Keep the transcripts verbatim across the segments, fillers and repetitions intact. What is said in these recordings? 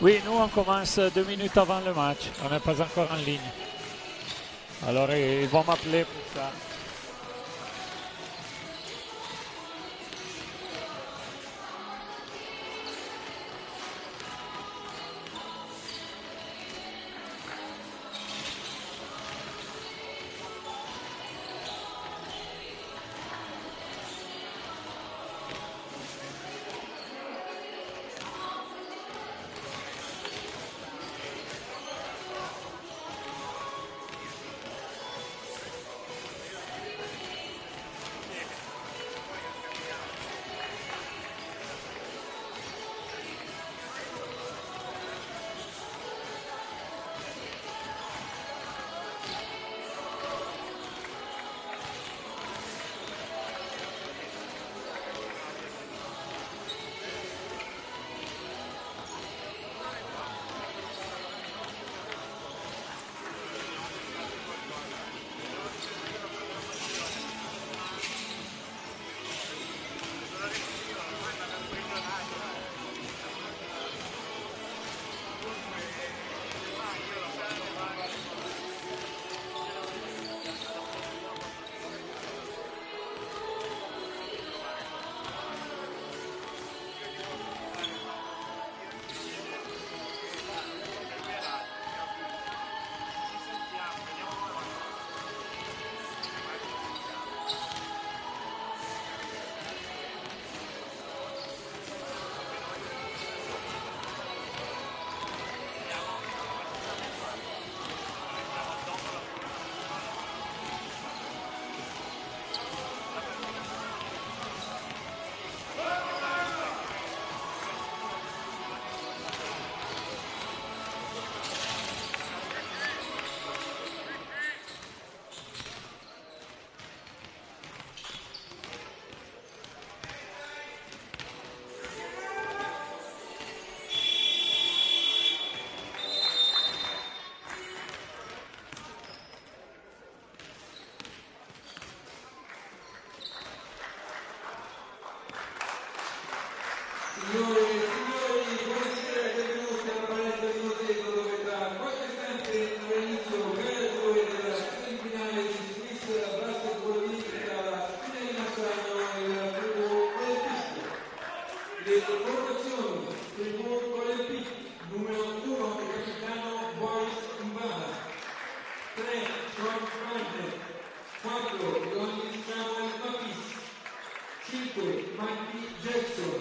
Oui, nous on commence deux minutes avant le match. On n'est pas encore en ligne. Alors ils vont m'appeler pour ça. Signore e signori, buonasera e benvenuti alla palestra di Moseto, dove tra qualche istante avrà inizio gara due della semifinale di Swiss Basketball League tra la Spina Massagno e la Fribourg Olympique. Le formazioni: Fribourg Olympique, numero uno il capitano Boris Mbana, tre Sean Fante, quattro Leonis Samuel Papis, cinque Mikey Jackson,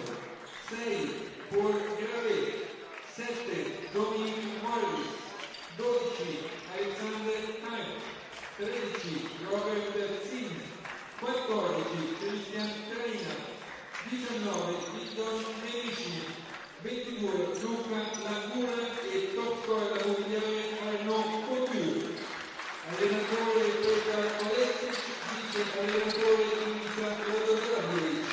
sei Paul Gravet, sette Dominic Morris, dodici Alexander Time, tredici Robert Zinn, quattordici Christian Treina, diciannove Vittor Medici, ventidue Luca Laguna e top scorer mondiale Arnaud Couture. Allenatore Petar Oleksic, vice allenatore Ivica Radoslavic.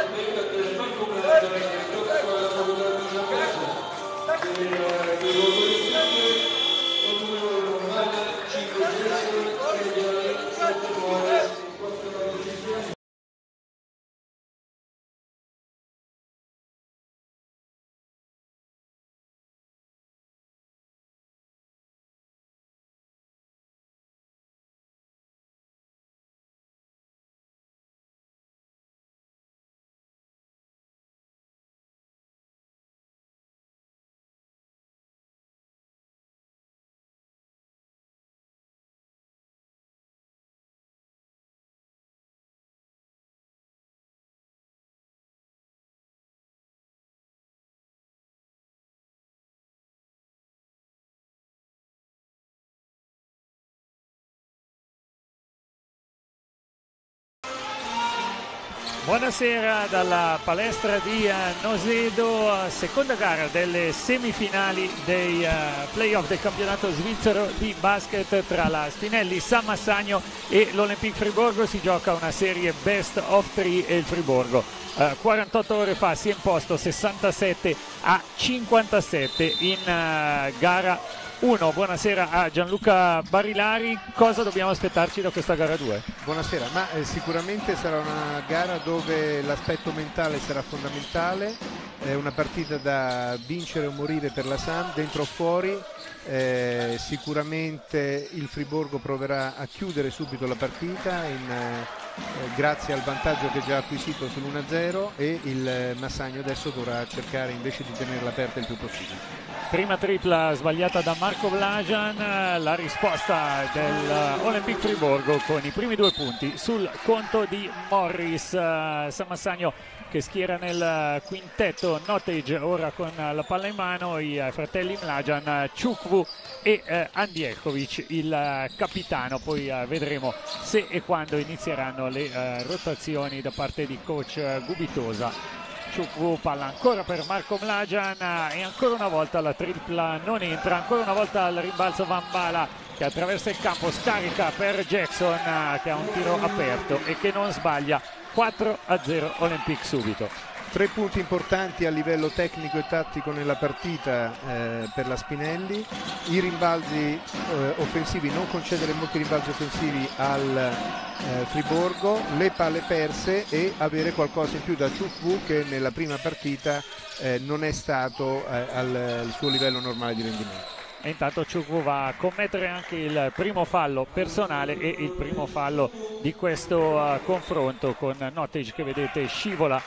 Buonasera dalla palestra di uh, Nosedo, seconda gara delle semifinali dei uh, playoff del campionato svizzero di basket tra la Spinelli San Massagno e l'Olympique Friburgo. Si gioca una serie best of three e il Friburgo uh, quarantotto ore fa si è imposto sessantasette a cinquantasette in uh, gara uno. Buonasera a Gianluca Barilari, cosa dobbiamo aspettarci da questa gara due? Buonasera, ma eh, sicuramente sarà una gara dove l'aspetto mentale sarà fondamentale, è una partita da vincere o morire per la Sam, dentro o fuori. Eh, sicuramente il Friburgo proverà a chiudere subito la partita in, eh, grazie al vantaggio che ha già acquisito sull'uno a zero, e il Massagno adesso dovrà cercare invece di tenerla aperta il più possibile. Prima tripla sbagliata da Marco Blajan, la risposta dell'Olympique Friburgo con i primi due punti sul conto di Morris. San Massagno che schiera nel quintetto Notage ora con la palla in mano, i fratelli Mlajan, Chukwu e eh, Andjelkovic il capitano. Poi eh, vedremo se e quando inizieranno le eh, rotazioni da parte di coach eh, Gubitosa. Chukwu, palla ancora per Marco Mlajan e ancora una volta la tripla non entra, ancora una volta il rimbalzo Van Bala che attraversa il campo, scarica per Jackson che ha un tiro aperto e che non sbaglia. Quattro a zero Olympique subito. Tre punti importanti a livello tecnico e tattico nella partita eh, per la Spinelli: i rimbalzi eh, offensivi, non concedere molti rimbalzi offensivi al eh, Friburgo, le palle perse e avere qualcosa in più da Chukwu che nella prima partita eh, non è stato eh, al, al suo livello normale di rendimento. E intanto Chukwu va a commettere anche il primo fallo personale e il primo fallo di questo uh, confronto con Notage che vedete scivola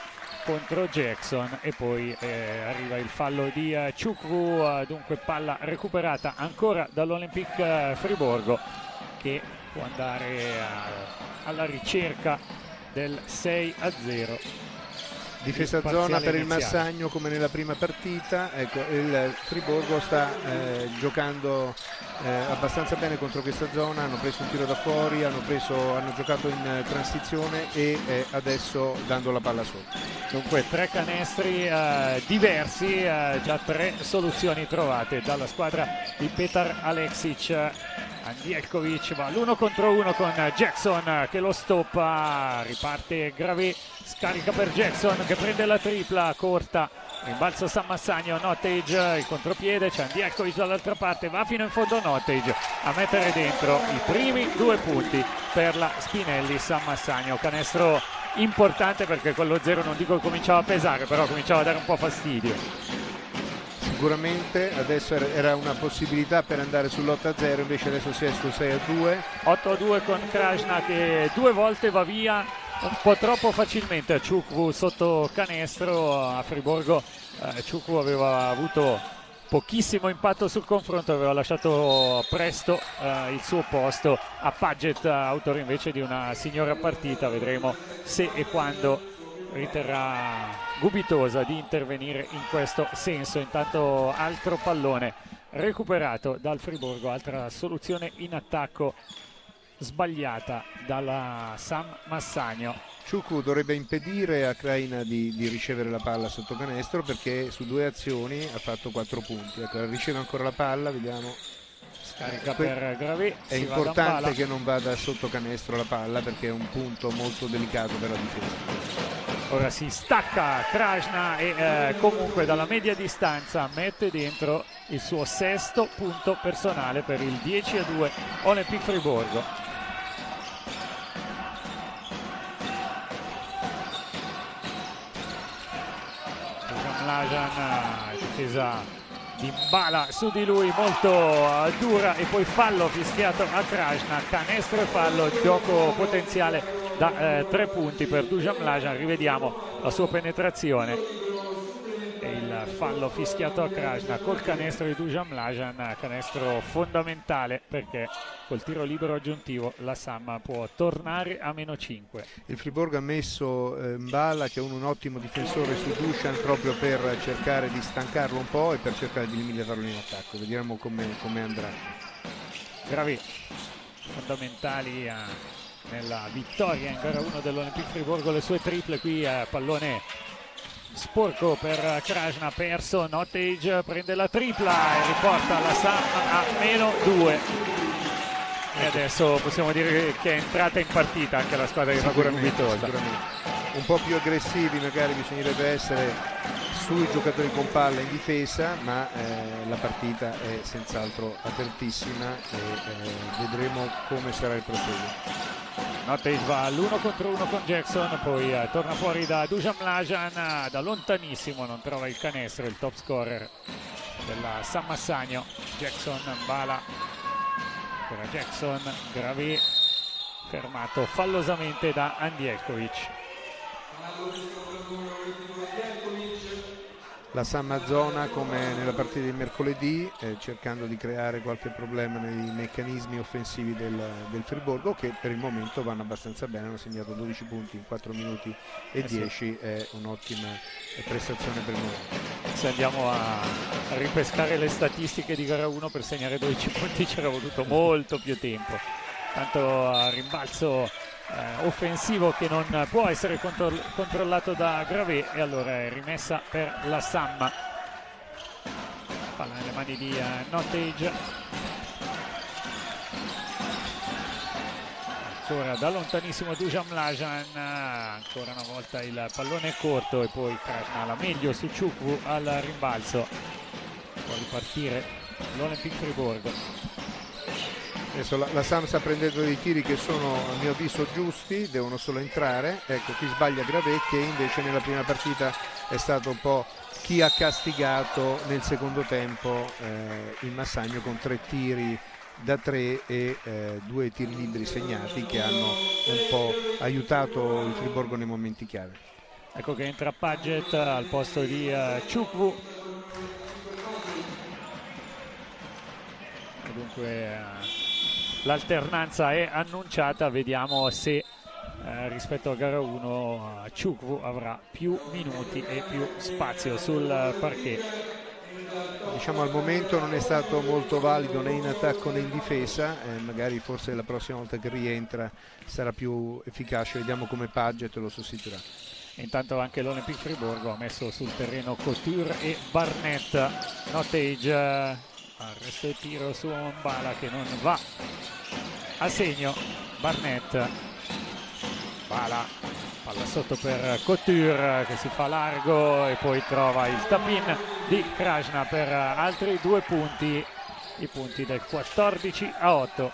contro Jackson e poi eh, arriva il fallo di uh, Chukwu, uh, dunque palla recuperata ancora dall'Olympique uh, Friburgo che può andare uh, alla ricerca del sei a zero. Difesa zona per il Massagno come nella prima partita. Ecco, il Friburgo sta eh, giocando eh, abbastanza bene contro questa zona, hanno preso un tiro da fuori, hanno, preso, hanno giocato in eh, transizione e eh, adesso dando la palla sotto. Dunque tre canestri eh, diversi, eh, già tre soluzioni trovate dalla squadra di Petar Aleksic. Andjelkovic va l'uno contro uno con Jackson che lo stoppa, riparte Gravé, scarica per Jackson che prende la tripla corta, rimbalzo San Massagno, Notage il contropiede, c'è Andjelkovic dall'altra parte, va fino in fondo Notage a mettere dentro i primi due punti per la Spinelli San Massagno. Canestro importante perché con lo zero non dico che cominciava a pesare, però cominciava a dare un po' fastidio. Sicuramente adesso era una possibilità per andare sull'otto a zero, invece adesso si è sul sei a due. otto a due con Krajna che due volte va via un po' troppo facilmente. Chukwu sotto canestro, a Friburgo eh, Chukwu aveva avuto pochissimo impatto sul confronto, aveva lasciato presto eh, il suo posto a Paget, autore invece di una signora partita. Vedremo se e quando riterrà Gubitosa di intervenire in questo senso. Intanto altro pallone recuperato dal Friburgo, altra soluzione in attacco sbagliata dalla San Massagno. Chukwu dovrebbe impedire a Kraina di, di ricevere la palla sotto canestro perché su due azioni ha fatto quattro punti. Ecco, riceve ancora la palla, vediamo. Scarica per Gravé. È importante che non vada sotto canestro la palla perché è un punto molto delicato per la difesa. Ora si stacca Krajna e eh, comunque dalla media distanza mette dentro il suo sesto punto personale per il dieci a due Olympique Friburgo. Dusan Mlađan, difesa di Mbala su di lui molto uh, dura, e poi fallo fischiato a Krajna, canestro e fallo, gioco potenziale da eh, tre punti per Dusan Mlađan. Rivediamo la sua penetrazione e il fallo fischiato a Krajna col canestro di Dusan Mlađan, canestro fondamentale perché col tiro libero aggiuntivo la Sam può tornare a meno cinque. Il Friburgo ha messo eh, Mbala, che è un, un ottimo difensore, su Dusan proprio per cercare di stancarlo un po' e per cercare di limitarlo in attacco. Vediamo come, come andrà. Gravi fondamentali eh, nella vittoria in gara uno dell'Olympique Friburgo, le sue triple qui, eh, pallone sporco per Krajna, perso, Nottage prende la tripla e riporta la Sam a meno due. E adesso possiamo dire che è entrata in partita anche la squadra di Friburgo Vitosa. Un po' più aggressivi magari bisognerebbe essere sui giocatori con palla in difesa, ma eh, la partita è senz'altro apertissima e eh, vedremo come sarà il proseguo. Nottage va all'uno contro uno con Jackson, poi eh, torna fuori da Dusan Mlađan, da lontanissimo non trova il canestro, il top scorer della San Massagno. Jackson, Mbala, ancora Jackson, Gravi fermato fallosamente da Andjelkovic. La Sam zona come nella partita di mercoledì, eh, cercando di creare qualche problema nei meccanismi offensivi del, del Friburgo, che per il momento vanno abbastanza bene, hanno segnato dodici punti in quattro minuti e dieci, è un'ottima prestazione per il momento. Se andiamo a ripescare le statistiche di gara uno, per segnare dodici punti c'era voluto molto più tempo. Tanto a rimbalzo Eh, offensivo che non può essere control controllato da Gravé, e allora è rimessa per la Sam. Palla nelle mani di uh, Nottage, ancora da lontanissimo Dusan Mlađan, ancora una volta il pallone corto e poi Krajna la meglio su Chukwu al rimbalzo. Può ripartire l'Olympique Friburgo. Adesso la, la Sam sta prendendo dei tiri che sono a mio avviso giusti, devono solo entrare. Ecco, qui sbaglia Gravé, che invece nella prima partita è stato un po' chi ha castigato nel secondo tempo eh, il Massagno con tre tiri da tre e eh, due tiri liberi segnati, che hanno un po' aiutato il Friburgo nei momenti chiave. Ecco che entra Paget al posto di uh, Chukwu. E dunque uh, l'alternanza è annunciata, vediamo se eh, rispetto a gara uno uh, Chukwu avrà più minuti e più spazio sul parquet. Diciamo al momento non è stato molto valido né in attacco né in difesa, eh, magari forse la prossima volta che rientra sarà più efficace, vediamo come Paget lo sostituirà. Intanto anche l'Olympique Friburgo ha messo sul terreno Couture e Barnett. Nottage, arresto e tiro su Mbala che non va a segno. Barnett, Mbala, palla sotto per Couture che si fa largo e poi trova il tap-in di Krajna per altri due punti, i punti del quattordici a otto.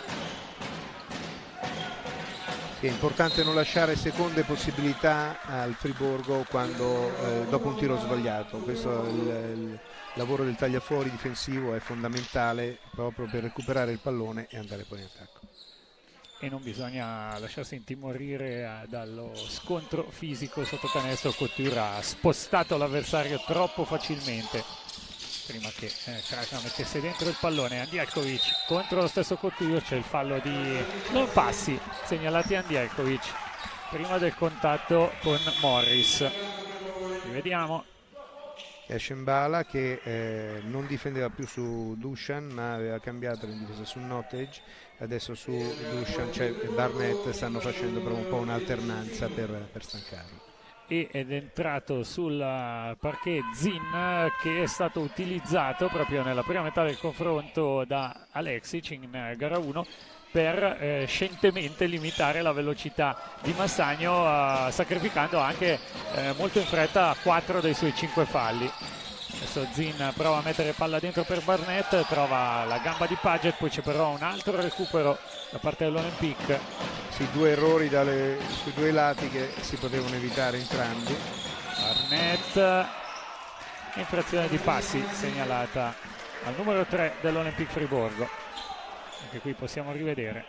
È importante non lasciare seconde possibilità al Friburgo quando, eh, dopo un tiro sbagliato. Questo il, il lavoro del tagliafuori difensivo è fondamentale proprio per recuperare il pallone e andare poi in attacco. E non bisogna lasciarsi intimorire dallo scontro fisico sotto canestro. Couture ha spostato l'avversario troppo facilmente prima che eh, Krajna mettesse dentro il pallone. Andjelkovic contro lo stesso Couture, c'è il fallo di non passi segnalati a Andjelkovic prima del contatto con Morris. Rivediamo. Esce Mbala che eh, non difendeva più su Dusan ma aveva cambiato in difesa su Nottage, adesso su Dusan c'è Barnett, stanno facendo proprio un po' un'alternanza per, per stancarlo. Ed è entrato sul parquet Zin, che è stato utilizzato proprio nella prima metà del confronto da Aleksic in gara uno per eh, scientemente limitare la velocità di Massagno, eh, sacrificando anche eh, molto in fretta quattro dei suoi cinque falli. Adesso Zin prova a mettere palla dentro per Barnett, trova la gamba di Paget, poi c'è però un altro recupero da parte dell'Olympique. Sì, due errori dalle, sui due lati che si potevano evitare entrambi. Barnett, infrazione di passi segnalata al numero tre dell'Olympique Friburgo. Anche qui possiamo rivedere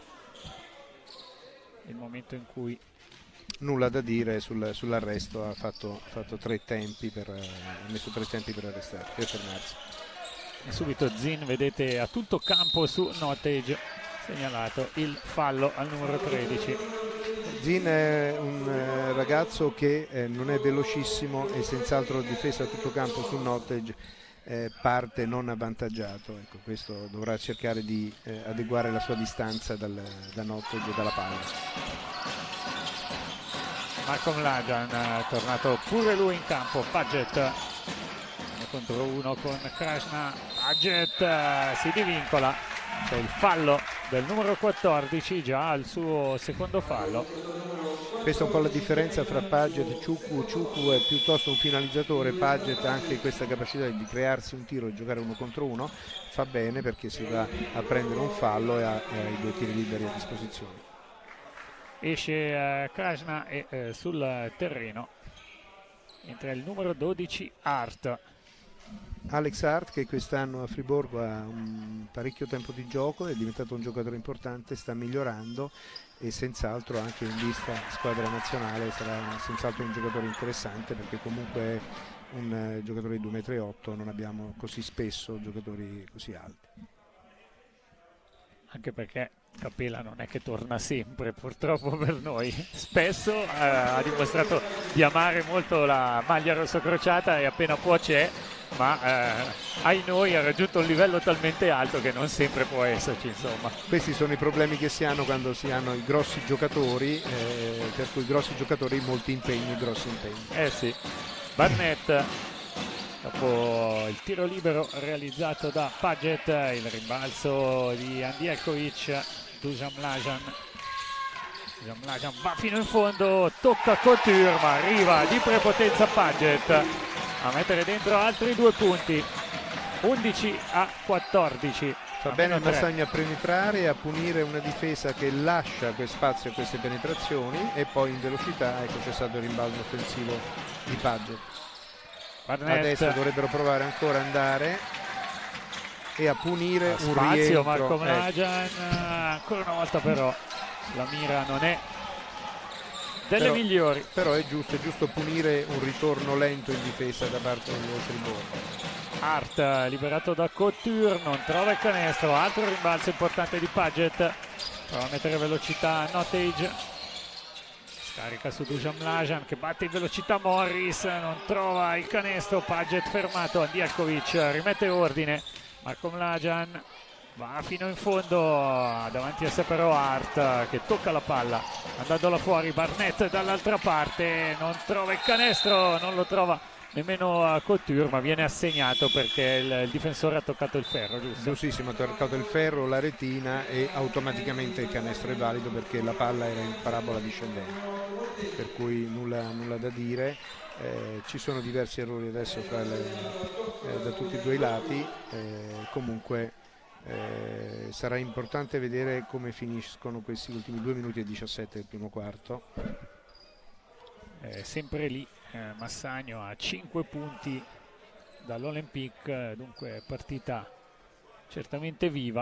il momento in cui nulla da dire sul, sull'arresto, ha fatto, ha fatto tre tempi per, ha messo tre tempi per arrestare, per fermarsi. E subito Zin, vedete, a tutto campo su Nottage, segnalato il fallo al numero tredici. Zin è un eh, ragazzo che eh, non è velocissimo e senz'altro difesa a tutto campo su Nottage eh, parte non avvantaggiato. Ecco, questo dovrà cercare di eh, adeguare la sua distanza dal, da Nottage e dalla palla. Marco Mladen è tornato pure lui in campo. Paget uno contro uno con Krasna. Paget uh, si divincola, c'è il fallo del numero quattordici, già al suo secondo fallo. Questa è un po' la differenza fra Paget e Ciucu. Ciucu è piuttosto un finalizzatore, Paget ha anche questa capacità di crearsi un tiro e giocare uno contro uno, fa bene perché si va a prendere un fallo e ha, ha i due tiri liberi a disposizione. Esce eh, Krasna e eh, sul terreno entra il numero dodici Hart. Alex Hart, che quest'anno a Friburgo ha un parecchio tempo di gioco, è diventato un giocatore importante, sta migliorando e senz'altro anche in vista squadra nazionale sarà senz'altro un giocatore interessante, perché comunque è un uh, giocatore di due metri e otto, non abbiamo così spesso giocatori così alti. Anche perché Capela non è che torna sempre, purtroppo per noi. Spesso eh, ha dimostrato di amare molto la maglia rossocrociata e appena può c'è, ma eh, ai noi ha raggiunto un livello talmente alto che non sempre può esserci, insomma. Questi sono i problemi che si hanno quando si hanno i grossi giocatori, eh, per cui grossi giocatori, molti impegni, grossi impegni. Eh sì. Barnett, dopo il tiro libero realizzato da Paget, il rimbalzo di Andjelkovic, Dusan Mladen. Dusan Mladen va fino in fondo, tocca Couture, ma arriva di prepotenza Paget a mettere dentro altri due punti, undici a quattordici. Fa bene il Massagno a penetrare e a punire una difesa che lascia quel spazio a queste penetrazioni, e poi in velocità, ecco, c'è stato il rimbalzo offensivo di Paget. Barnett. Adesso dovrebbero provare ancora ad andare e a punire a un spazio, rientro. Marco ecco. Mladen, ancora una volta però la mira non è delle però, migliori. Però è giusto, è giusto punire un ritorno lento in difesa da parte del Friburgo. Hart liberato da Couture, non trova il canestro, altro rimbalzo importante di Paget, prova a mettere velocità a Nottage, scarica su Dusan Mladen che batte in velocità Morris, non trova il canestro, Paget fermato, Andjelkovic rimette ordine, Marco Mladen va fino in fondo, davanti a sé però Hart che tocca la palla andandola fuori. Barnett dall'altra parte non trova il canestro, non lo trova nemmeno a Couture, ma viene assegnato perché il, il difensore ha toccato il ferro, giusto? Giustissimo, ha toccato il ferro, la retina, e automaticamente il canestro è valido perché la palla era in parabola discendente, per cui nulla, nulla da dire. Eh, ci sono diversi errori adesso fra le, eh, da tutti e due i lati, eh, comunque eh, sarà importante vedere come finiscono questi ultimi due minuti e diciassette del primo quarto. Eh, sempre lì eh, Massagno a cinque punti dall'Olympique, dunque partita certamente viva.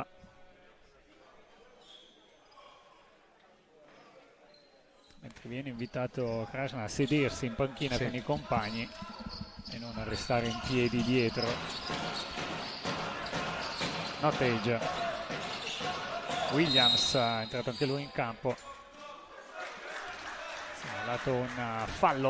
Mentre viene invitato Krasna a sedersi in panchina sì. con i compagni e non a restare in piedi dietro. Nottage, Williams è entrato anche lui in campo, ha dato un fallo.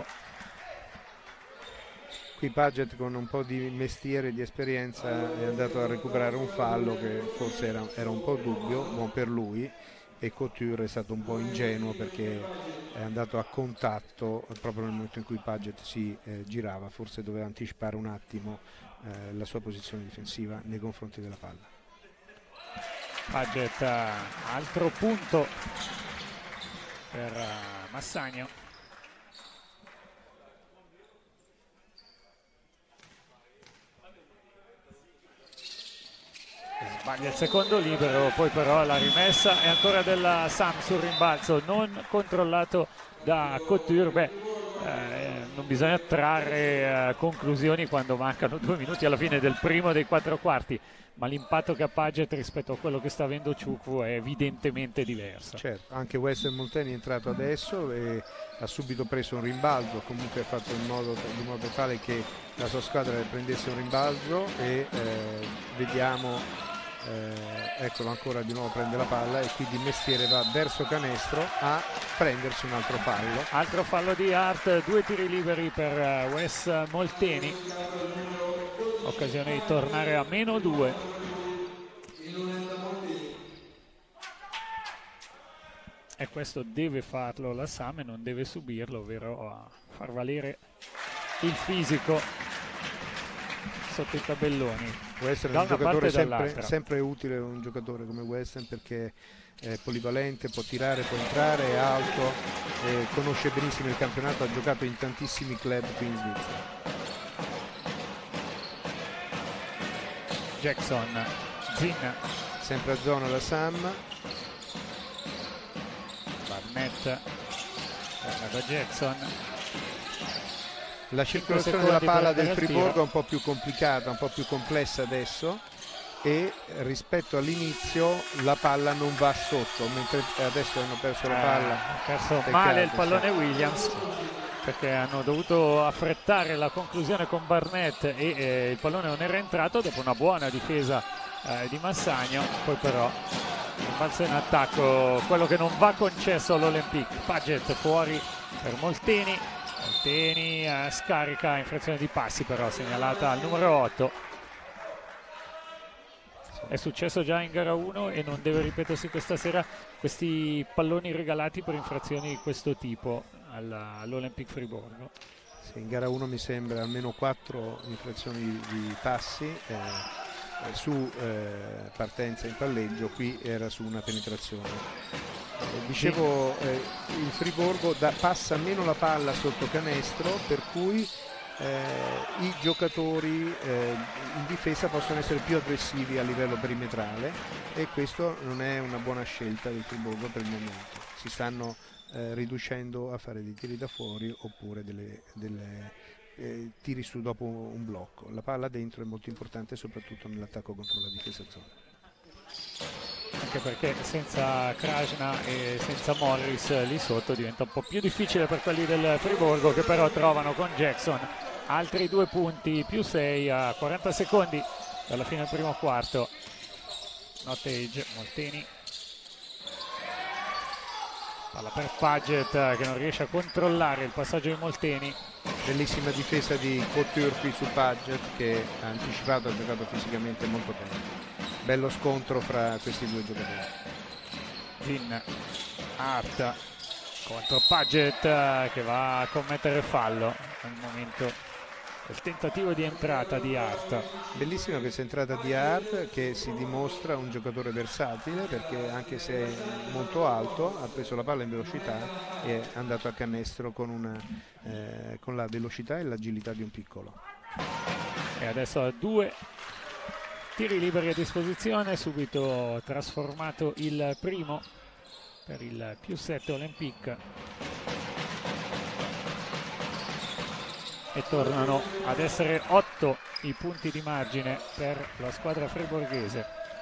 Qui Paget con un po' di mestiere e di esperienza è andato a recuperare un fallo che forse era, era un po' dubbio, buon per lui, e Couture è stato un po' ingenuo perché è andato a contatto proprio nel momento in cui Paget si eh, girava, forse doveva anticipare un attimo eh, la sua posizione difensiva nei confronti della palla. Paget, altro punto per Massagno. Sbaglia il secondo libero, poi però la rimessa è ancora della Sam sul rimbalzo, non controllato da Couture. Beh, eh, non bisogna trarre eh, conclusioni quando mancano due minuti alla fine del primo dei quattro quarti, ma l'impatto che ha Paget rispetto a quello che sta avendo Ciucvu è evidentemente diverso. Certo, anche Western Molteni è entrato adesso e ha subito preso un rimbalzo, comunque ha fatto in modo, in modo tale che la sua squadra prendesse un rimbalzo e eh, vediamo, eh, eccolo ancora di nuovo prende la palla e quindi il mestiere va verso canestro a prendersi un altro fallo. Altro fallo di Hart, due tiri liberi per Wes Molteni, occasione di tornare a meno due. E questo deve farlo la Sam e non deve subirlo, ovvero a far valere il fisico sotto i tabelloni. Western è un giocatore sempre, sempre utile, un giocatore come Western, perché è polivalente, può tirare, può entrare, è alto, eh, conosce benissimo il campionato, ha giocato in tantissimi club qui in Svizzera. Jackson, Zin, sempre a zona la Sam. Barnett, torna da Jackson. La circolazione della palla del Friburgo è un po' più complicata, un po' più complessa adesso, e rispetto all'inizio la palla non va sotto, mentre adesso hanno perso la palla. Ha eh, perso Peccato, male il pallone sì. Williams, perché hanno dovuto affrettare la conclusione con Barnett e eh, il pallone non era entrato dopo una buona difesa eh, di Massagno. Poi però il balzo in attacco, quello che non va concesso all'Olympique. Paget fuori per Molteni. Molteni eh, scarica, infrazione di passi però segnalata al numero otto. È successo già in gara uno e non deve ripetersi questa sera, questi palloni regalati per infrazioni di questo tipo all'Olympique Friburgo. Sì, in gara uno mi sembra almeno quattro infrazioni di, di passi eh, su eh, partenza in palleggio, qui era su una penetrazione. Eh, dicevo, eh, il Friburgo da, passa meno la palla sotto canestro, per cui Eh, i giocatori eh, in difesa possono essere più aggressivi a livello perimetrale, e questo non è una buona scelta del Friburgo per il momento. Si stanno eh, riducendo a fare dei tiri da fuori oppure delle, delle eh, tiri su dopo un blocco. La palla dentro è molto importante, soprattutto nell'attacco contro la difesa zona, anche perché senza Krajna e senza Morris lì sotto diventa un po' più difficile per quelli del Friburgo, che però trovano con Jackson altri due punti, più sei a quaranta secondi dalla fine del primo quarto. Notage, Molteni, palla per Paget che non riesce a controllare il passaggio di Molteni. bellissima difesa di Couture qui su Paget, che ha anticipato, ha giocato fisicamente molto bene. Bello scontro fra questi due giocatori. Zin, Hart contro Paget che va a commettere fallo al momento del tentativo di entrata di Hart. Bellissima questa entrata di Hart, che si dimostra un giocatore versatile, perché anche se è molto alto ha preso la palla in velocità e è andato a canestro con, una, eh, con la velocità e l'agilità di un piccolo. E adesso ha due tiri liberi a disposizione, subito trasformato il primo per il più sette Olympique, e tornano ad essere otto i punti di margine per la squadra friburghese.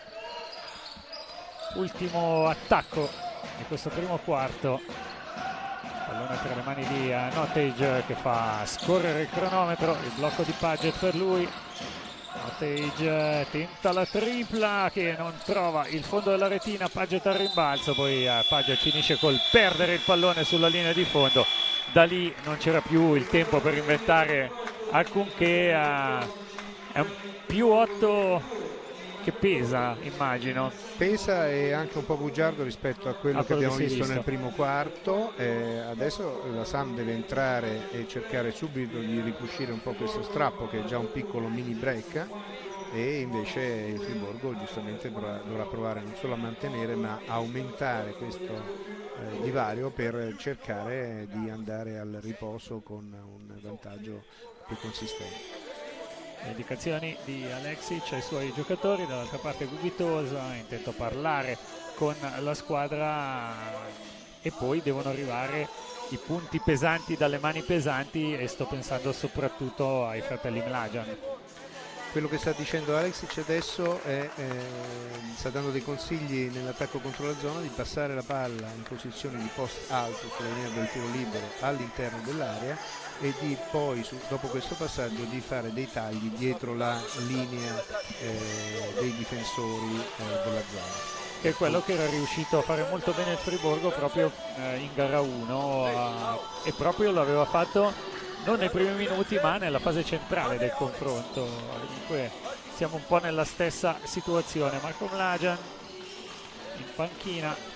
Ultimo attacco di questo primo quarto, pallone tra le mani di Notage che fa scorrere il cronometro, il blocco di Paget per lui. Notage tenta la tripla che non trova il fondo della retina, Paget al rimbalzo, poi uh, Paget finisce col perdere il pallone sulla linea di fondo. Da lì non c'era più il tempo per inventare alcunché. Uh, è un più otto che pesa, immagino. Pesa e anche un po' bugiardo rispetto a quello, a che quello abbiamo che visto, visto nel primo quarto. Eh, adesso la Sam deve entrare e cercare subito di ricuscire un po' questo strappo, che è già un piccolo mini break, e invece il Friburgo giustamente dovrà, dovrà provare non solo a mantenere ma a aumentare questo eh, divario per cercare di andare al riposo con un vantaggio più consistente. Le indicazioni di Aleksic ai suoi giocatori, dall'altra parte Gubitosa è intento a parlare con la squadra e poi devono arrivare i punti pesanti dalle mani pesanti e sto pensando soprattutto ai fratelli Mlađan. Quello che sta dicendo Aleksic adesso è eh, sta dando dei consigli nell'attacco contro la zona di passare la palla in posizione di post alto sulla linea del tiro libero all'interno dell'area e di poi su, dopo questo passaggio di fare dei tagli dietro la linea eh, dei difensori eh, della zona. Che è quello che era riuscito a fare molto bene il Friburgo proprio eh, in gara uno eh, e proprio l'aveva fatto non nei primi minuti ma nella fase centrale del confronto. Dunque siamo un po' nella stessa situazione. Marko Mlađan in panchina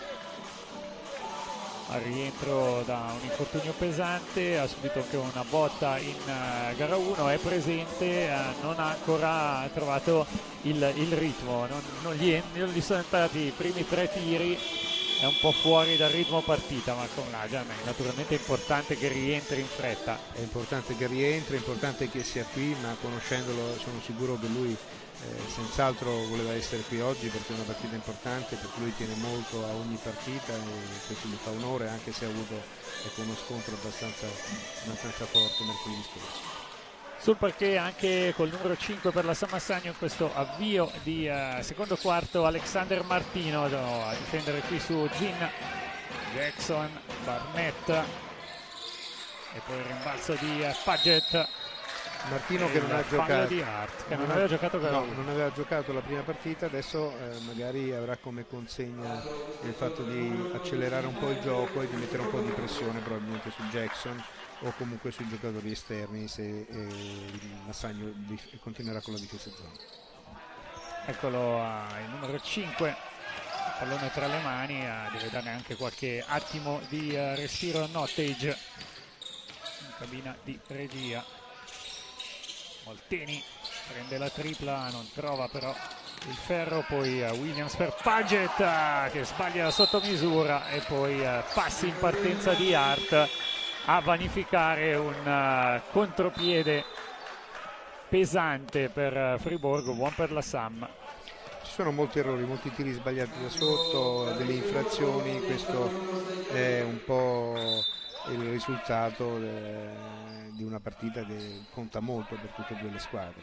al rientro da un infortunio pesante, ha subito anche una botta in uh, gara uno, è presente, uh, non ha ancora trovato il, il ritmo, non, non, gli, non gli sono entrati i primi tre tiri, è un po' fuori dal ritmo partita Marko Mlađan, è naturalmente importante che rientri in fretta. È importante che rientri, è importante che sia qui, ma conoscendolo sono sicuro che lui eh, senz'altro voleva essere qui oggi perché è una partita importante, perché lui tiene molto a ogni partita e questo gli fa onore, anche se ha avuto ecco, uno scontro abbastanza, abbastanza forte mercoledì scorso. Sul parquet anche col numero cinque per la San Massagno in questo avvio di uh, secondo quarto Alexander Martino no, a difendere qui su Zin, Jackson, Barnett e poi il rimbalzo di uh, Paget. Martino che non ha giocato di Hart, che non, non aveva giocato per no, non aveva giocato la prima partita, adesso eh, magari avrà come consegna il fatto di accelerare un po' il gioco e di mettere un po' di pressione probabilmente su Jackson o comunque sui giocatori esterni se eh, il Massagno continuerà con la difesa zona. Eccolo uh, il numero cinque, pallone tra le mani, uh, deve dare anche qualche attimo di uh, respiro Nottage in cabina di regia. Molteni prende la tripla, non trova però il ferro, poi uh, Williams per Paget uh, che sbaglia sotto misura e poi uh, passi in partenza di Hart a vanificare un uh, contropiede pesante per uh, Friburgo, buon per la Sam. Ci sono molti errori, molti tiri sbagliati da sotto, delle infrazioni, questo è un po' il risultato de... di una partita che conta molto per tutte e due le squadre.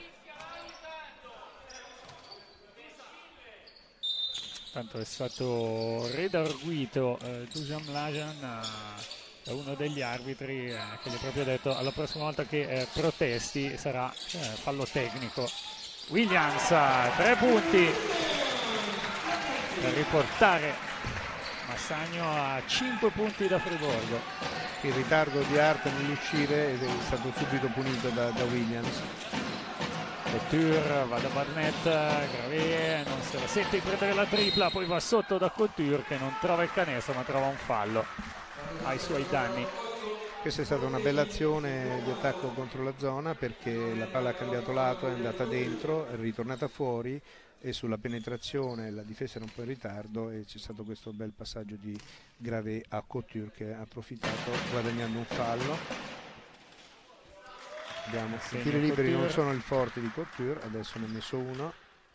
Tanto è stato redarguito eh, Dusan Mlađan eh, da uno degli arbitri eh, che gli ha proprio detto alla prossima volta che eh, protesti sarà eh, fallo tecnico. Williams tre punti per riportare Massagno a cinque punti da Friburgo. Il ritardo di Hart nell'uscire è stato subito punito da, da Williams. Couture va da Barnett, Gravé non se la sente di prendere la tripla, poi va sotto da Couture che non trova il canestro ma trova un fallo ai suoi danni. Questa è stata una bella azione di attacco contro la zona perché la palla ha cambiato lato, è andata dentro, è ritornata fuori e sulla penetrazione la difesa era un po' in ritardo e c'è stato questo bel passaggio di Gravé a Couture che ha approfittato guadagnando un fallo. Abbiamo, i tiri liberi non sono il forte di Couture, adesso ne ha messo uno.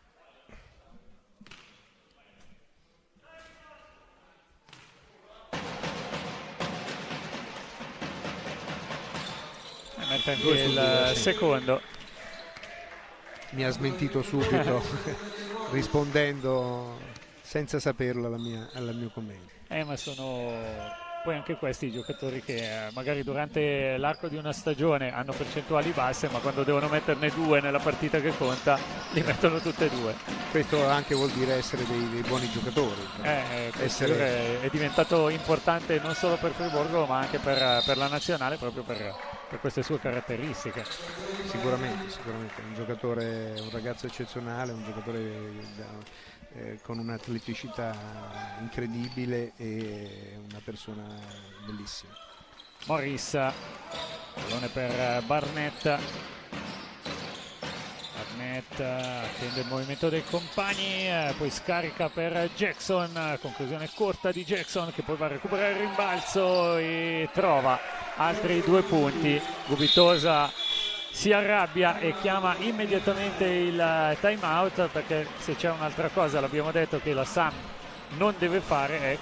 E mette anche il secondo. Mi ha smentito subito rispondendo senza saperlo alla mia, al mio commento. Eh, ma sono poi anche questi giocatori che eh, magari durante l'arco di una stagione hanno percentuali basse, ma quando devono metterne due nella partita che conta li mettono tutte e due. Questo anche vuol dire essere dei, dei buoni giocatori. Eh, essere... è diventato importante non solo per Friburgo ma anche per, per la nazionale proprio per, per queste sue caratteristiche. Sicuramente, sicuramente, un giocatore, un ragazzo eccezionale, un giocatore da... Eh, con un'atleticità incredibile e una persona bellissima. Morris, pallone per Barnett. Barnett Barnett attende il movimento dei compagni, eh, poi scarica per Jackson, eh, conclusione corta di Jackson che poi va a recuperare il rimbalzo e trova altri due punti. Gubitosa si arrabbia e chiama immediatamente il time out, perché se c'è un'altra cosa, l'abbiamo detto, che la Sam non deve fare è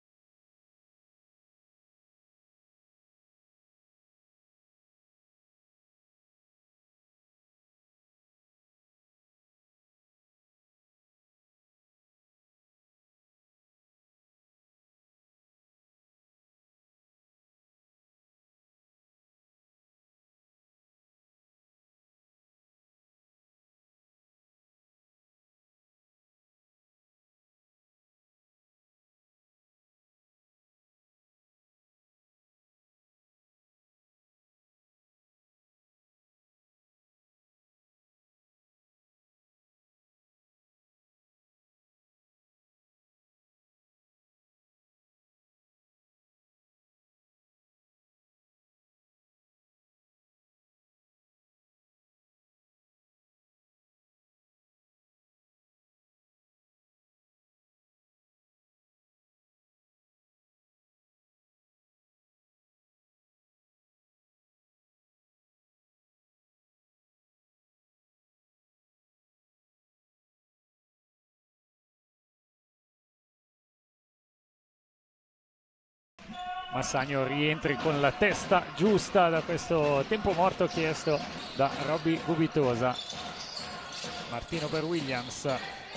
Massagno rientri con la testa giusta da questo tempo morto chiesto da Robby Gubitosa. Martino per Williams,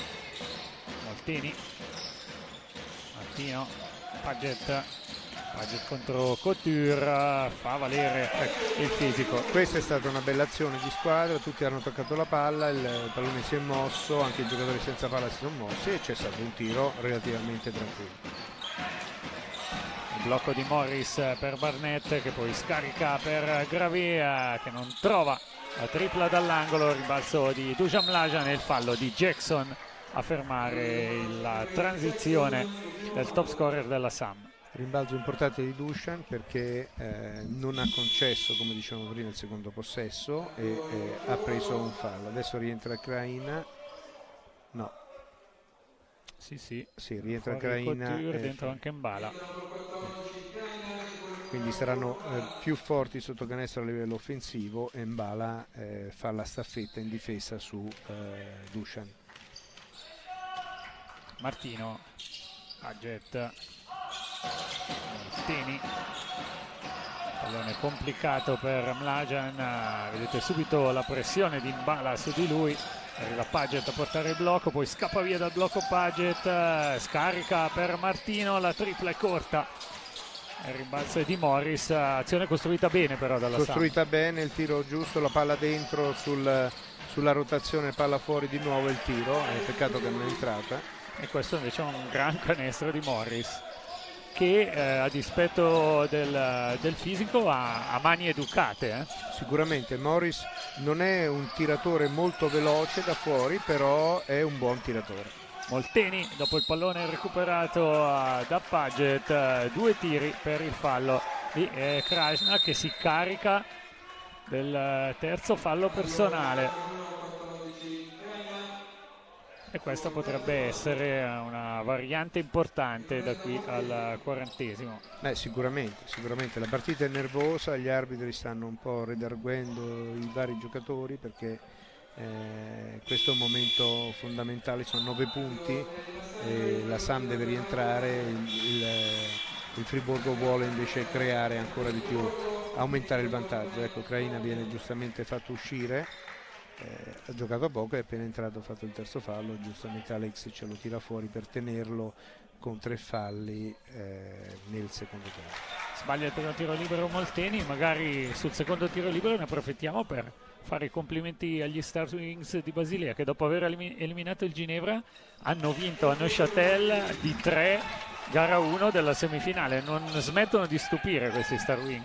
Molteni, Martino, Paget, Paget contro Couture, fa valere il fisico. Questa è stata una bella azione di squadra, tutti hanno toccato la palla, il pallone si è mosso, anche i giocatori senza palla si sono mossi e c'è stato un tiro relativamente tranquillo. Blocco di Morris per Barnett che poi scarica per Gravea che non trova la tripla dall'angolo, rimbalzo di Dusan Mlađan e il fallo di Jackson a fermare la transizione del top scorer della Sam. Rimbalzo importante di Dusan perché eh, non ha concesso, come dicevamo prima, il secondo possesso e eh, ha preso un fallo. Adesso rientra Kraina, no. Sì, sì, sì rientra Fuori Kraina Couture, e dentro anche Mbala. Quindi saranno eh, più forti sotto canestro a livello offensivo e Mbala eh, fa la staffetta in difesa su eh, Dusan. Martino, Paget, Molteni, pallone complicato per Mlađan, vedete subito la pressione di Mbala su di lui. Arriva Paget a portare il blocco, poi scappa via dal blocco Paget, scarica per Martino, la tripla è corta. Il rimbalzo è di Morris, azione costruita bene però dalla Sam. Costruita bene, il tiro giusto, la palla dentro sul, sulla rotazione, palla fuori di nuovo il tiro, è peccato che non è entrata. E questo invece è un gran canestro di Morris che eh, a dispetto del, del fisico ha, ha mani educate. Eh? Sicuramente Morris non è un tiratore molto veloce da fuori, però è un buon tiratore. Molteni dopo il pallone recuperato uh, da Paget, uh, due tiri per il fallo di eh, Krajna che si carica del uh, terzo fallo personale. E questa potrebbe essere una variante importante da qui al quarantesimo. Beh, sicuramente, sicuramente la partita è nervosa, gli arbitri stanno un po' redarguendo i vari giocatori perché eh, questo è un momento fondamentale, sono nove punti e la Sam deve rientrare, il, il, il Friburgo vuole invece creare ancora di più, aumentare il vantaggio. Ecco, Kraina viene giustamente fatto uscire. Eh, ha giocato poco, è appena entrato, ha fatto il terzo fallo, giustamente Alex ce lo tira fuori per tenerlo con tre falli eh, nel secondo tempo. Sbaglia il primo tiro libero Molteni, magari sul secondo tiro libero ne approfittiamo per fare i complimenti agli Star Wings di Basilea che dopo aver eliminato il Ginevra hanno vinto a Neuchâtel di tre gara uno della semifinale. Non smettono di stupire questi Star Wings.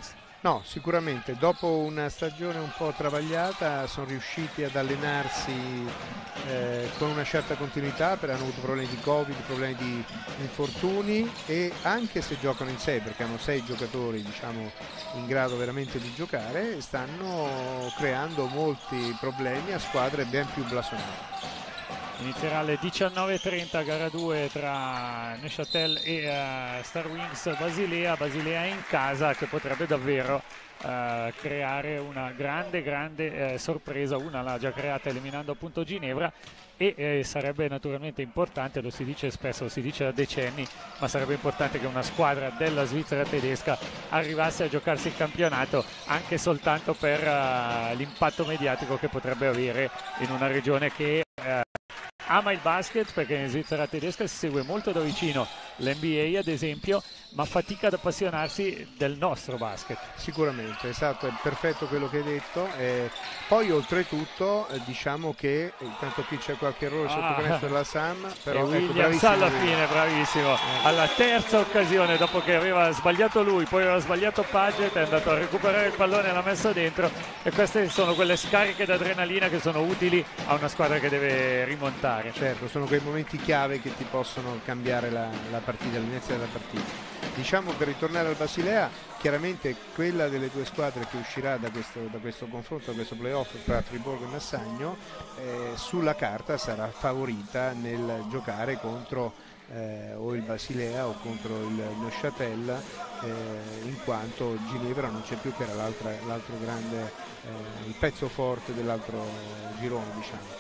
No, sicuramente dopo una stagione un po' travagliata sono riusciti ad allenarsi eh, con una certa continuità, perché hanno avuto problemi di Covid, problemi di infortuni, e anche se giocano in sei, perché hanno sei giocatori diciamo in grado veramente di giocare, stanno creando molti problemi a squadre ben più blasonate. Inizierà alle diciannove e trenta gara due tra Neuchâtel e uh, Star Wings Basilea. Basilea in casa, che potrebbe davvero uh, creare una grande grande eh, sorpresa. Una l'ha già creata eliminando appunto Ginevra, e eh, sarebbe naturalmente importante, lo si dice spesso, lo si dice da decenni, ma sarebbe importante che una squadra della Svizzera tedesca arrivasse a giocarsi il campionato, anche soltanto per uh, l'impatto mediatico che potrebbe avere in una regione che uh, ama il basket, perché in Svizzera tedesca si segue molto da vicino l'N B A ad esempio, ma fatica ad appassionarsi del nostro basket. Sicuramente, esatto, è perfetto quello che hai detto. Eh, poi oltretutto eh, diciamo che intanto qui c'è qualche errore sotto Ah, canestro della Sam, però e ecco, Williams bravissimo alla lui. fine, bravissimo, Eh. alla terza occasione, dopo che aveva sbagliato lui, poi aveva sbagliato Paget, è andato a recuperare il pallone e l'ha messo dentro, e queste sono quelle scariche d'adrenalina che sono utili a una squadra che deve rimontare. Certo, sono quei momenti chiave che ti possono cambiare la, la partita, l'inizio della partita. Diciamo, per ritornare al Basilea, chiaramente quella delle due squadre che uscirà da questo, da questo confronto, da questo playoff tra Friburgo e Massagno, eh, sulla carta sarà favorita nel giocare contro eh, o il Basilea o contro il Neuchâtel, eh, in quanto Ginevra non c'è più, che era l'altro grande, eh, il pezzo forte dell'altro girone, diciamo.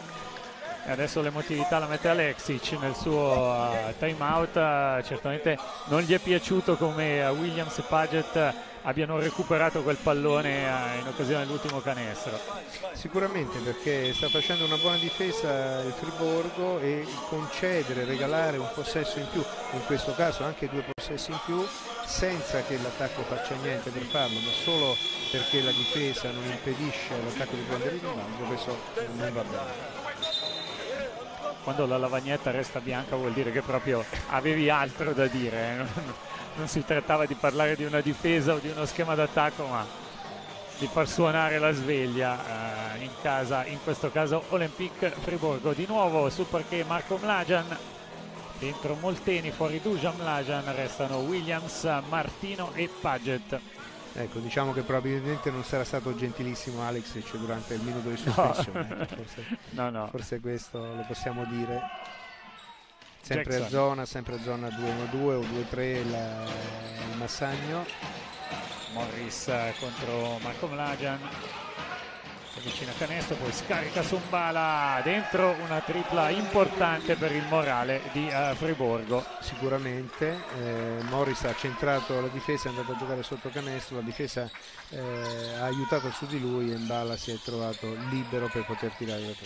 E adesso l'emotività la mette Alexic nel suo uh, time out. Uh, certamente non gli è piaciuto come uh, Williams e Paget uh, abbiano recuperato quel pallone uh, in occasione dell'ultimo canestro. Sicuramente, perché sta facendo una buona difesa il Friburgo, e concedere, regalare un possesso in più, in questo caso anche due possessi in più, senza che l'attacco faccia niente per farlo, ma solo perché la difesa non impedisce all'attacco di prendere il rimbalzo, questo non va bene. Quando la lavagnetta resta bianca vuol dire che proprio avevi altro da dire, eh? non, non si trattava di parlare di una difesa o di uno schema d'attacco, ma di far suonare la sveglia eh, in casa, in questo caso Olympique Friburgo. Di nuovo sul parquet Marco Mlađan, dentro Molteni, fuori Dusan Mlađan, restano Williams, Martino e Paget. Ecco, diciamo che probabilmente non sarà stato gentilissimo Alexic durante il minuto di sospensione. No. Forse, no, no. forse questo lo possiamo dire. Sempre Jackson. a zona, sempre a zona due uno due o due tre il Massagno. Morris contro Marco Mlađan, vicino a canestro, poi scarica su Mbala, dentro una tripla importante per il morale di uh, Friburgo. Sicuramente eh, Morris ha centrato la difesa, è andato a giocare sotto canestro, la difesa eh, ha aiutato su di lui, e Mbala si è trovato libero per poter tirare da tre.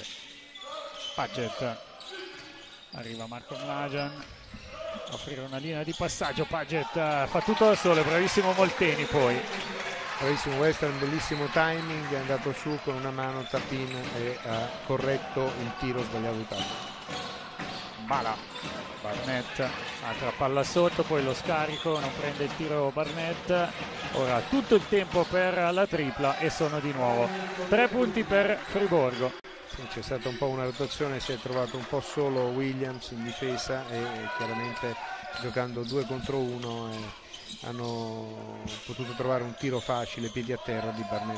Paget, arriva Marco Mlađan, offrire una linea di passaggio, Paget uh, fa tutto da solo, bravissimo Molteni poi. Bravissimo Western, bellissimo timing, è andato su con una mano tap-in e ha corretto il tiro sbagliato di Paget. Mbala, Barnett, altra palla sotto, poi lo scarico, non prende il tiro Barnett. Ora tutto il tempo per la tripla e sono di nuovo tre punti per Friburgo. Sì, c'è stata un po' una rotazione, si è trovato un po' solo Williams in difesa, e, e chiaramente giocando due contro uno eh, hanno potuto trovare un tiro facile, piedi a terra, di Barnett.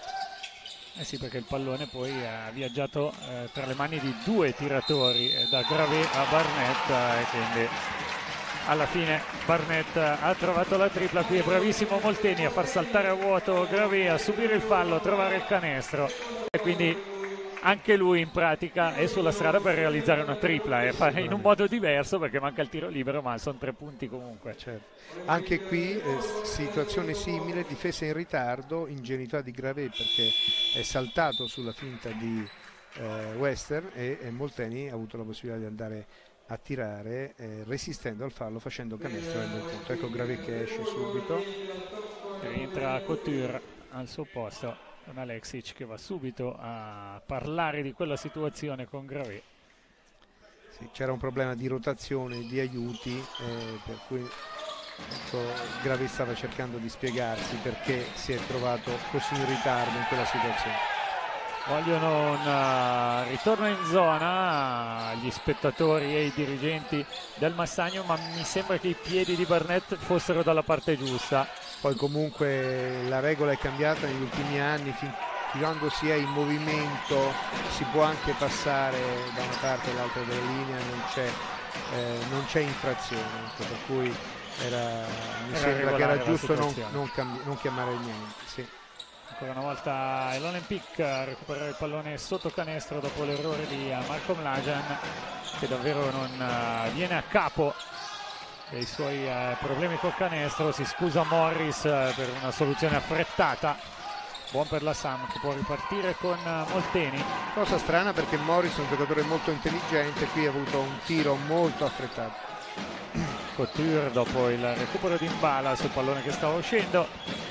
Eh sì, perché il pallone poi ha viaggiato eh, tra le mani di due tiratori, eh, da Gravé a Barnett, eh, e quindi alla fine Barnett ha trovato la tripla. Qui è bravissimo Molteni a far saltare a vuoto Gravé, a subire il fallo, a trovare il canestro, e quindi anche lui in pratica è sulla strada per realizzare una tripla, e fa in un modo diverso perché manca il tiro libero, ma sono tre punti comunque. Certo. Anche qui eh, situazione simile, difesa in ritardo, ingenuità di Gravé perché è saltato sulla finta di eh, Western, e, e Molteni ha avuto la possibilità di andare a tirare eh, resistendo al fallo, facendo canestro nel punto. Ecco Gravé che esce subito, Rientra Couture al suo posto, con Alexic che va subito a parlare di quella situazione con Gravé. sì, c'era un problema di rotazione, di aiuti, eh, per cui Ecco, Gravi stava cercando di spiegarsi perché si è trovato così in ritardo in quella situazione. Vogliono un uh, ritorno in zona gli spettatori e i dirigenti del Massagno, ma mi sembra che i piedi di Barnett fossero dalla parte giusta. Poi comunque la regola è cambiata negli ultimi anni, fin quando si è in movimento si può anche passare da una parte all'altra della linea, non c'è eh, non c'è infrazione, ecco, per cui era, mi Era sembra che era giusto non, situazione. non, cambi- non chiamare niente. Sì. Ancora una volta l'Olympique a recuperare il pallone sotto canestro dopo l'errore di Marco Mlađan, che davvero non uh, viene a capo dei suoi uh, problemi col canestro. Si scusa Morris uh, per una soluzione affrettata. Buon per la Sam, che può ripartire con uh, Molteni. Cosa strana, perché Morris è un giocatore molto intelligente, qui ha avuto un tiro molto affrettato. Couture dopo il recupero di Mbala sul pallone che stava uscendo.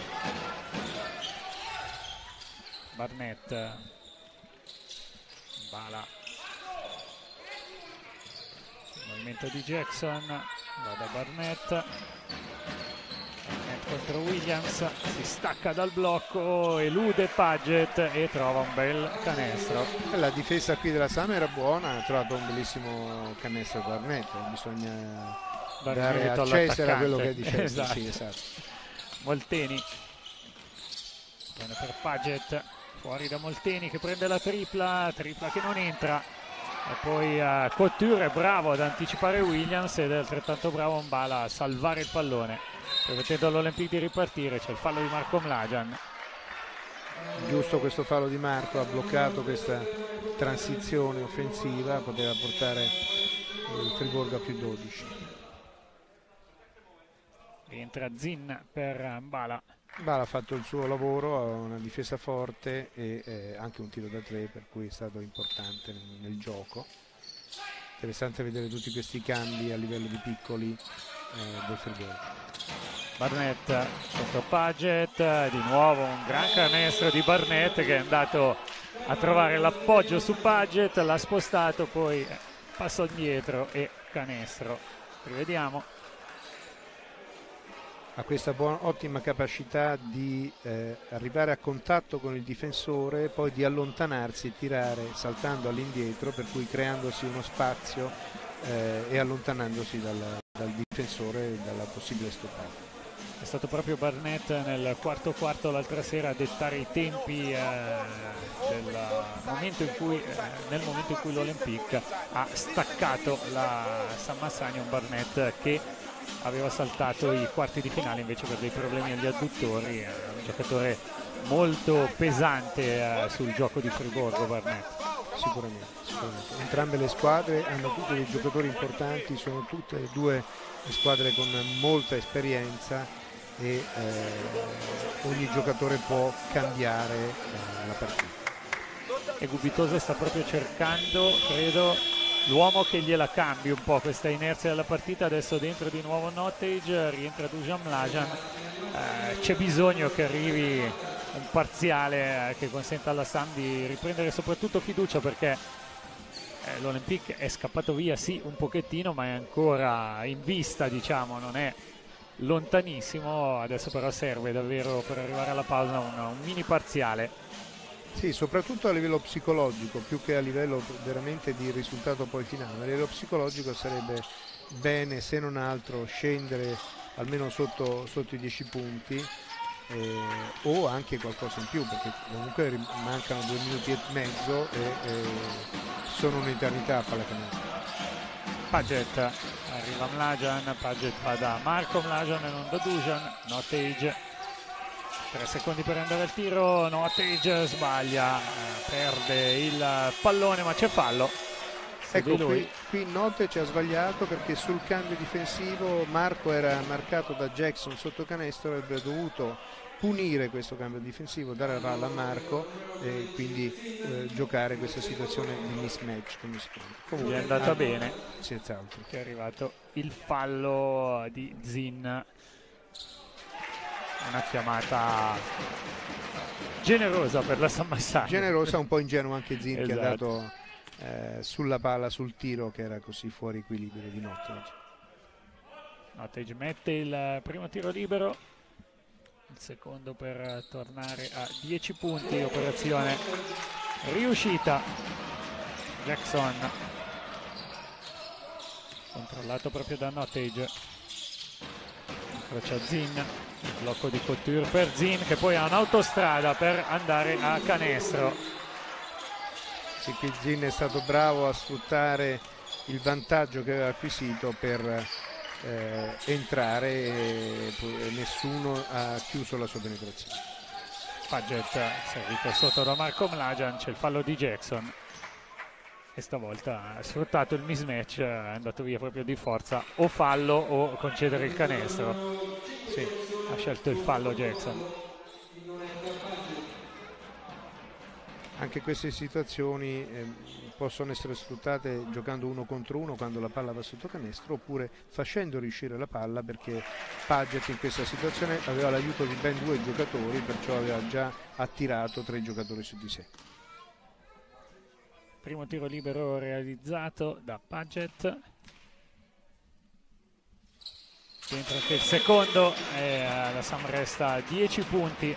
Barnett, Mbala, movimento di Jackson, va da Barnett, Barnett contro Williams, si stacca dal blocco, elude Paget e trova un bel canestro. La difesa qui della Sam era buona, ha trovato un bellissimo canestro Barnett, bisogna Dare dare merito a Cesare quello che all'attaccante. dice. Esatto. Sì, esatto. Molteni, bene per Paget, fuori da Molteni che prende la tripla, tripla che non entra, e poi uh, Couture è bravo ad anticipare Williams ed è altrettanto bravo Mbala a salvare il pallone, permettendo all'Olympique di ripartire. C'è il fallo di Marco Mlađan. Giusto questo fallo di Marco, ha bloccato questa transizione offensiva, poteva portare il Friburgo a più dodici. Rientra Zin per Mbala. Mbala ha fatto il suo lavoro, ha una difesa forte e eh, anche un tiro da tre, per cui è stato importante nel, nel gioco. Interessante vedere tutti questi cambi a livello di piccoli eh, del Friburgo. Barnett contro Paget, di nuovo un gran canestro di Barnett che è andato a trovare l'appoggio su Paget, l'ha spostato, poi passo indietro e canestro. Rivediamo. Ha questa buona, ottima capacità di eh, arrivare a contatto con il difensore, poi di allontanarsi e tirare saltando all'indietro, per cui creandosi uno spazio eh, e allontanandosi dal, dal difensore e dalla possibile stoppata. È stato proprio Barnett nel quarto quarto l'altra sera a dettare i tempi eh, del momento in cui, eh, nel momento in cui l'Olympique ha staccato la San Massagno. Un Barnett che aveva saltato i quarti di finale invece per dei problemi agli adduttori, è un giocatore molto pesante eh, sul gioco di Friburgo Barnett. Sicuramente, sicuramente. Entrambe le squadre hanno tutti dei giocatori importanti, sono tutte e due squadre con molta esperienza e eh, ogni giocatore può cambiare eh, la partita. E Gubitosa sta proprio cercando, credo, l'uomo che gliela cambi un po' questa inerzia della partita. Adesso dentro di nuovo Nottage, rientra Dusan Mlađan, eh, c'è bisogno che arrivi un parziale eh, che consenta alla Sam di riprendere soprattutto fiducia, perché eh, l'Olympique è scappato via sì un pochettino, ma è ancora in vista, diciamo, non è lontanissimo. Adesso però serve davvero per arrivare alla pausa un, un mini parziale. Sì, soprattutto a livello psicologico, più che a livello veramente di risultato poi finale. A livello psicologico sarebbe bene, se non altro, scendere almeno sotto, sotto i dieci punti eh, o anche qualcosa in più, perché comunque mancano due minuti e mezzo e, e sono un'eternità a pallacanestro. Paget, arriva Mlađan, Paget va da Marco Mlađan e non da Dusan. Nottage, tre secondi per andare al tiro, Nottage sbaglia, eh, perde il pallone, ma c'è fallo. Ecco, lui. qui, qui Nottage ha sbagliato, perché sul cambio difensivo Marco era marcato da Jackson sotto canestro, avrebbe dovuto punire questo cambio difensivo, dare la palla a Marco e quindi eh, giocare questa situazione di mismatch, come si chiama. Comunque, Gli è andata ah, bene, senz'altro. che è arrivato il fallo di Zin. Una chiamata generosa per la San Massagno. Generosa, un po' ingenuo anche Zin, Esatto. che è andato eh, sulla palla, sul tiro che era così fuori equilibrio di Nottage. Nottage mette il primo tiro libero, il secondo per tornare a dieci punti. Operazione riuscita. Jackson controllato proprio da Nottage, incrocia Zin, il blocco di Couture per Zin che poi ha un'autostrada per andare a canestro. Sì, qui Zin è stato bravo a sfruttare il vantaggio che aveva acquisito per eh, entrare e, e nessuno ha chiuso la sua penetrazione. Padgett servito sotto da Marco Mlađan, c'è il fallo di Jackson e stavolta ha sfruttato il mismatch, è andato via proprio di forza, o fallo o concedere il canestro. Sì, ha scelto il fallo Jackson. Anche queste situazioni eh, possono essere sfruttate giocando uno contro uno quando la palla va sotto canestro, oppure facendo riuscire la palla, perché Padgett in questa situazione aveva l'aiuto di ben due giocatori, perciò aveva già attirato tre giocatori su di sé. Primo tiro libero realizzato da Padgett. Dentro anche il secondo e uh, la Sam resta a dieci punti.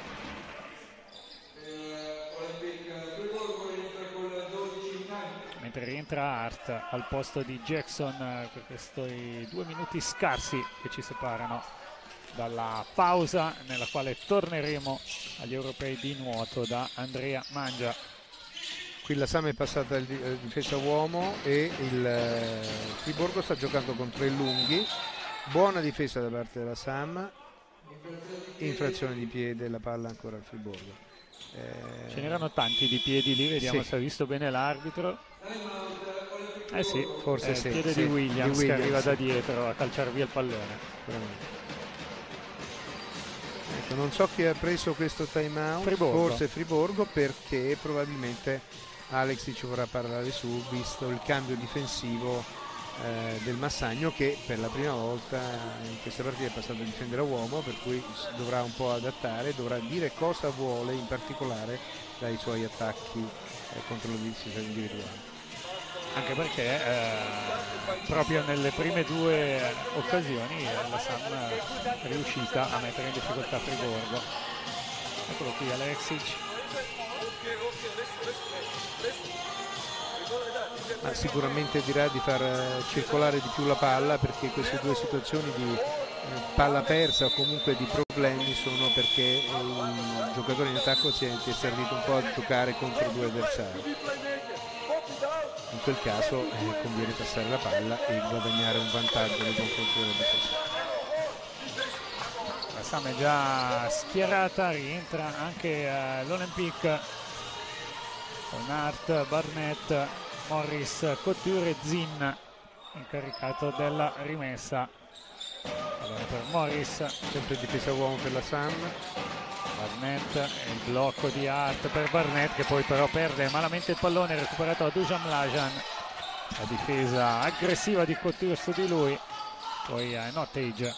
Mentre rientra Hart al posto di Jackson uh, per questi due minuti scarsi che ci separano dalla pausa, nella quale torneremo agli europei di nuoto da Andrea Mangia. Qui la Sam è passata in difesa uomo e il eh, Friburgo sta giocando con tre lunghi. Buona difesa da parte della Sam, infrazione di piede, la palla ancora al Friburgo. Eh... Ce n'erano tanti di piedi lì, vediamo sì. se ha visto bene l'arbitro. Eh sì, forse è sì, il piede sì, di, Williams, di Williams che arriva da dietro a calciare via il pallone. Ecco, non so chi ha preso questo time out, Friburgo. Forse Friburgo, perché probabilmente Alex ci vorrà parlare su, visto il cambio difensivo eh, del Massagno, che per la prima volta in questa partita è passato a difendere a uomo, per cui dovrà un po' adattare, dovrà dire cosa vuole in particolare dai suoi attacchi eh, contro le difese individuali. Anche perché eh, proprio nelle prime due occasioni eh, la Sam è riuscita a mettere in difficoltà Friburgo. Eccolo qui Aleksic. Ma sicuramente dirà di far circolare di più la palla, perché queste due situazioni di eh, palla persa o comunque di problemi sono perché eh, il giocatore in attacco si è, si è servito un po' a giocare contro due avversari. In quel caso eh, conviene passare la palla e guadagnare un vantaggio nei confronti della difesa. La Sam è già schierata, rientra anche uh, l'Olympique con Hart, Barnett, Morris, Couture e Zin incaricato della rimessa. Allora per Morris, sempre difesa uomo per la Sam. Barnett e il blocco di Hart per Barnett, che poi però perde malamente il pallone, recuperato da Dusan Mlađan. La difesa aggressiva di Couture su di lui, poi eh, Nottage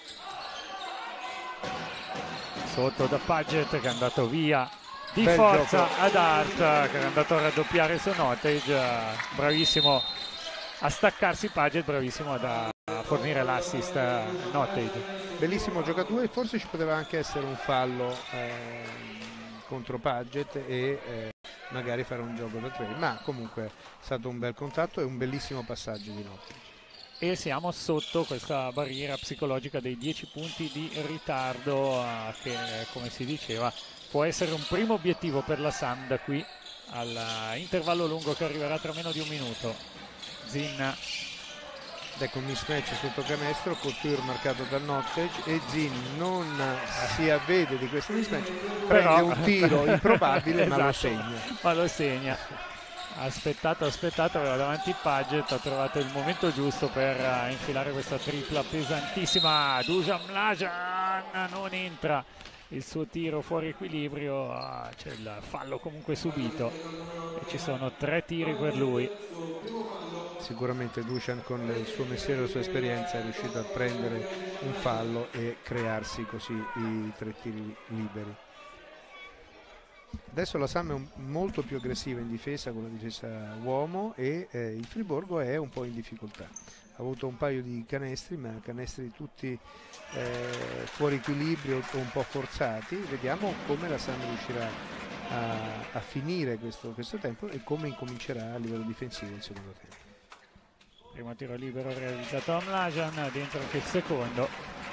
sotto da Padgett che è andato via di Bel forza gioco. ad Hart, che è andato a raddoppiare su Nottage. Bravissimo a staccarsi Padgett, bravissimo da a fornire l'assist a Nottage. Bellissimo giocatore, forse ci poteva anche essere un fallo eh, contro Padgett e eh, magari fare un gioco da tre, ma comunque è stato un bel contatto e un bellissimo passaggio di Nottage. E siamo sotto questa barriera psicologica dei dieci punti di ritardo eh, che, come si diceva, può essere un primo obiettivo per la Sam da qui all'intervallo lungo che arriverà tra meno di un minuto. Zin, ecco un mismatch sotto canestro, Couture marcato da Nottage e Zin non si avvede di questo mismatch, però prende un tiro improbabile esatto, ma lo segna. Ma lo segna. Ha aspettato, aspettato, aveva davanti Padgett, ha trovato il momento giusto per uh, infilare questa tripla pesantissima. Dusan Mlađan non entra, il suo tiro fuori equilibrio, uh, c'è il fallo comunque subito e ci sono tre tiri per lui. Sicuramente Dusan con il suo mestiere e la sua esperienza è riuscito a prendere un fallo e crearsi così i tre tiri liberi. Adesso la Sam è un, molto più aggressiva in difesa con la difesa uomo e eh, il Friburgo è un po' in difficoltà. avuto un paio di canestri, ma canestri tutti eh, fuori equilibrio o un po' forzati. Vediamo come la Sam riuscirà a, a finire questo, questo tempo e come incomincerà a livello difensivo il secondo tempo. Primo tiro libero realizzato da Mlajan, dentro anche il secondo.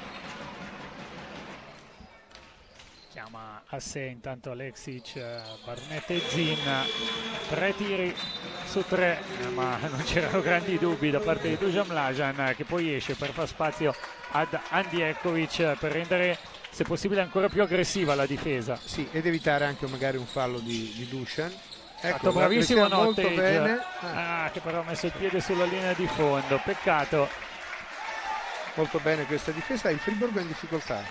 Chiama a sé intanto Aleksic, Barnett e Zin. Tre tiri su tre, ma non c'erano grandi dubbi da parte di Dusan Mlajan, che poi esce per far spazio ad Andjejkovic per rendere, se possibile, ancora più aggressiva la difesa. Sì, ed evitare anche magari un fallo di, di Dusan. Ecco, bravissimo molto Nottage, bene. Ah. ah, che però ha messo il piede sulla linea di fondo, peccato. Molto bene questa difesa, il Friburgo è in difficoltà.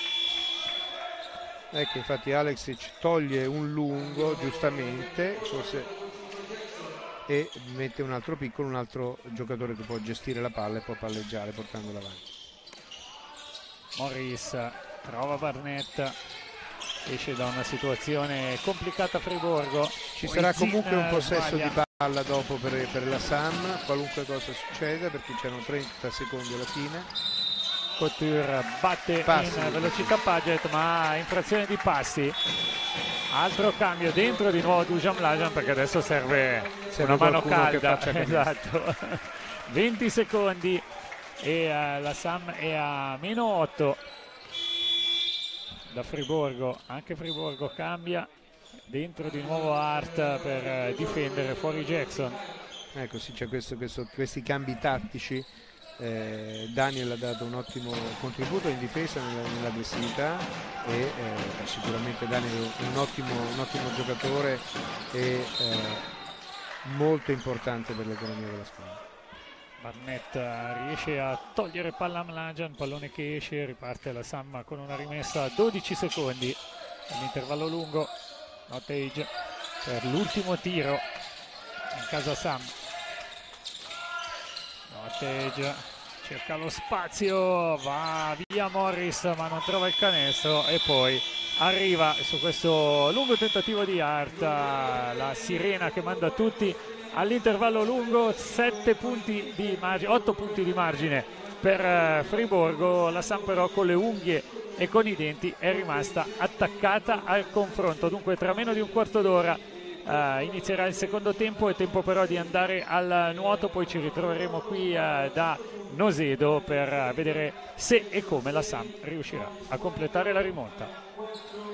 Ecco, infatti Aleksic toglie un lungo, giustamente, forse, e mette un altro piccolo, un altro giocatore che può gestire la palla e può palleggiare portandola avanti. Morris trova Barnett, esce da una situazione complicata Friburgo. Ci sarà comunque un possesso sbaglia. di palla dopo per, per la Sam, qualunque cosa succeda, perché c'erano trenta secondi alla fine. Couture batte Passi. in velocità Paget, ma infrazione di passi. Altro cambio dentro di nuovo Dusan Mlajan, perché adesso serve, serve una mano qualcuno che calda. faccia Esatto. venti secondi e uh, la Sam è a meno otto da Friburgo. Anche Friburgo cambia, dentro di nuovo Hart per uh, difendere, fuori Jackson. Ecco, sì, c'è questo, questo, questi cambi tattici. Eh, Daniel ha dato un ottimo contributo in difesa, nell'aggressività, e eh, sicuramente Daniel è un ottimo, un ottimo giocatore e eh, molto importante per l'economia della squadra. Barnett riesce a togliere palla a Mlajan, pallone che esce, riparte la Sam con una rimessa a dodici secondi all'intervallo lungo. Nottage per l'ultimo tiro in casa Sam. Nottage cerca lo spazio, va via Morris ma non trova il canestro, e poi arriva su questo lungo tentativo di Hart la sirena che manda tutti all'intervallo lungo. sette punti di margine, otto punti di margine per Friburgo. La Sam però con le unghie e con i denti è rimasta attaccata al confronto. Dunque tra meno di un quarto d'ora Uh, inizierà il secondo tempo, è tempo però di andare al nuoto, poi ci ritroveremo qui uh, da Nosedo per uh, vedere se e come la Sam riuscirà a completare la rimonta.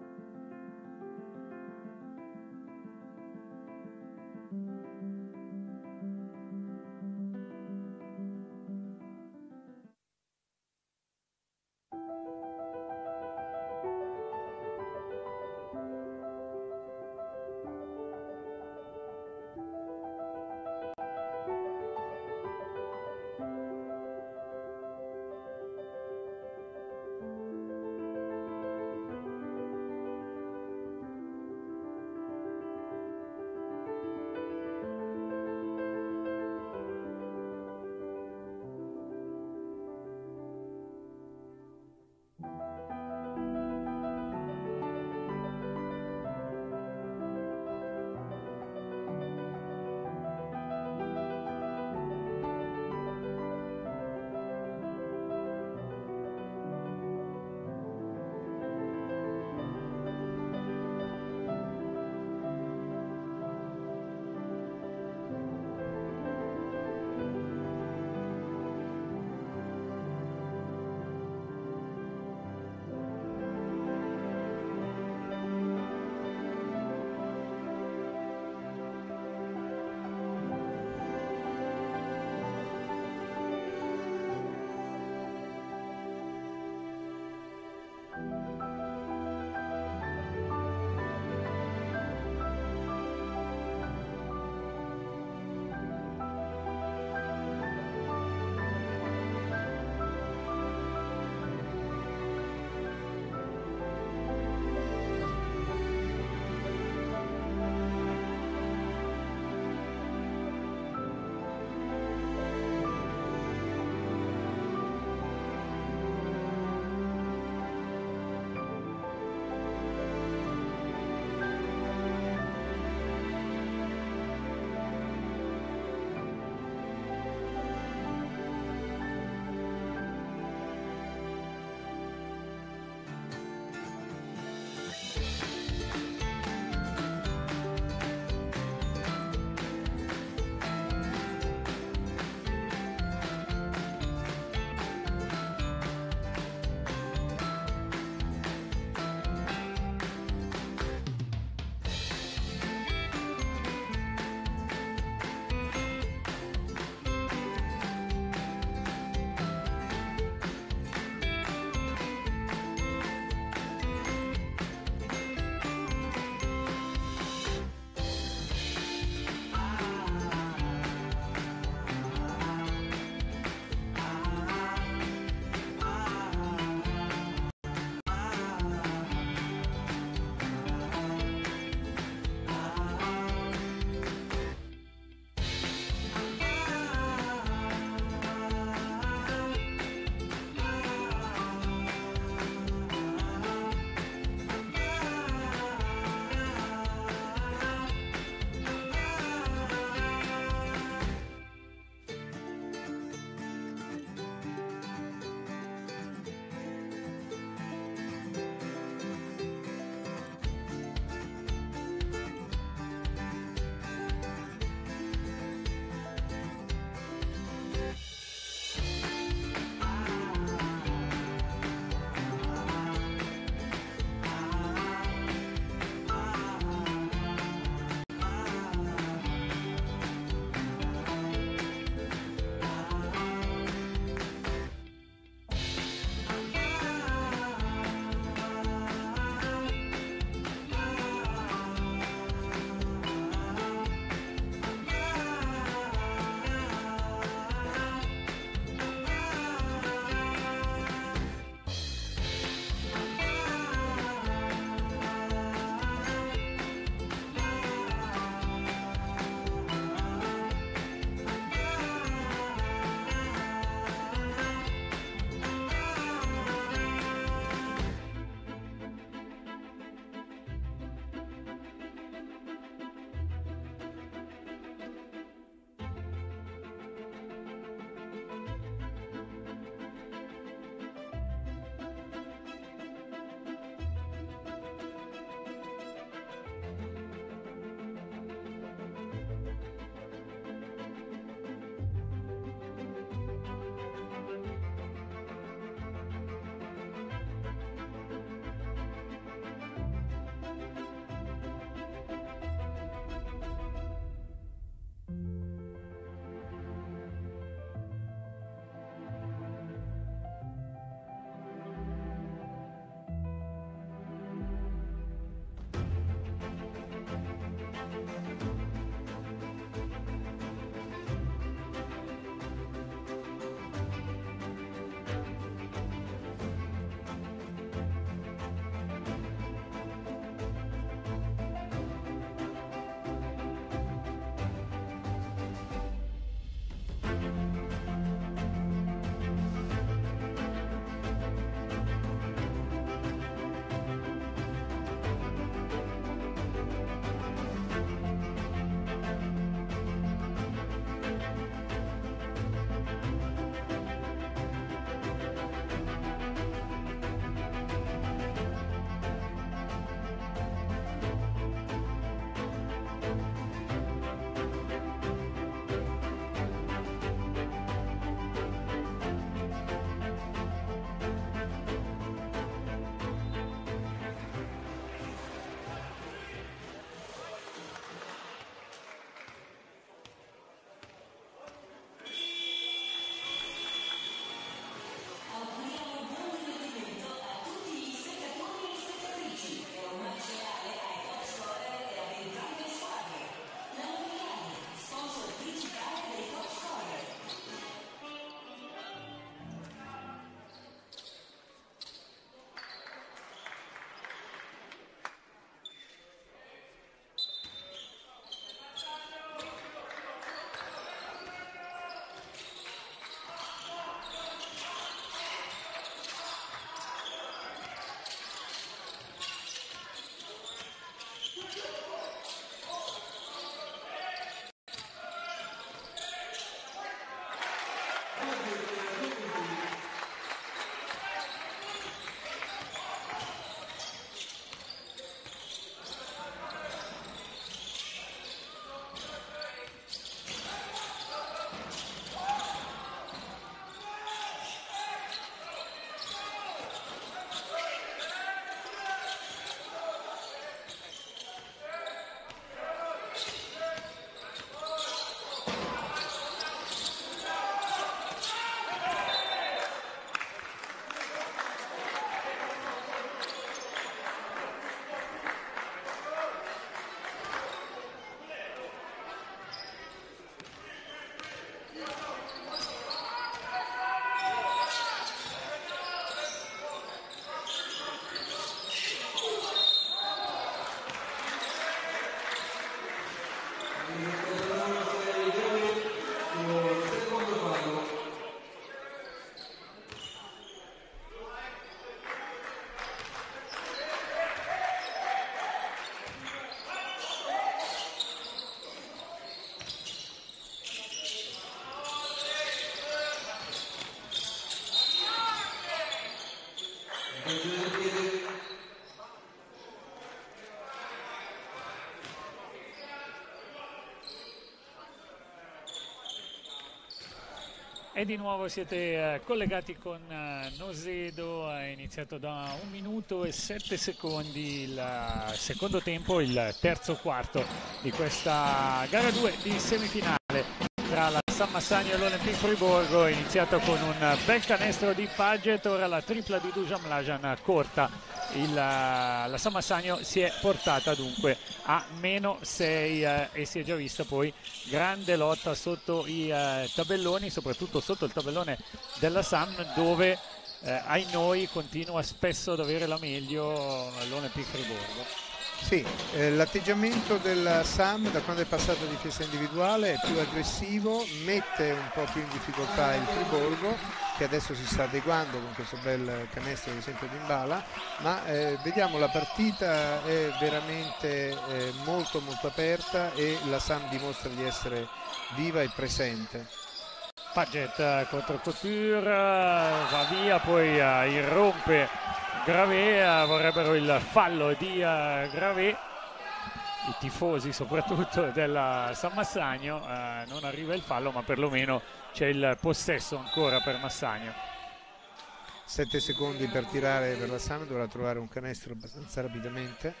E di nuovo siete eh, collegati con eh, Nosedo, è iniziato da un minuto e sette secondi il uh, secondo tempo, il terzo quarto di questa gara due di semifinale tra la San Massagno e l'Olympique Friburgo, iniziato con un bel canestro di Paget, ora la tripla di Dusan Mlađan corta. Il, la San Massagno si è portata dunque a meno sei eh, e si è già vista poi grande lotta sotto i eh, tabelloni, soprattutto sotto il tabellone della Sam, dove eh, ai noi continua spesso ad avere la meglio l'Olympique Friburgo. Sì, eh, l'atteggiamento della Sam da quando è passata a difesa individuale è più aggressivo, mette un po' più in difficoltà il Friburgo, che adesso si sta adeguando con questo bel canestro ad esempio di Mbala, ma eh, vediamo la partita è veramente eh, molto molto aperta e la Sam dimostra di essere viva e presente. Paget contro Couture, va via, poi uh, irrompe Gravé, uh, vorrebbero il fallo di uh, Gravé, i tifosi soprattutto della San Massagno, uh, non arriva il fallo ma perlomeno c'è il possesso ancora per Massagno. Sette secondi per tirare per la Sam, dovrà trovare un canestro abbastanza rapidamente.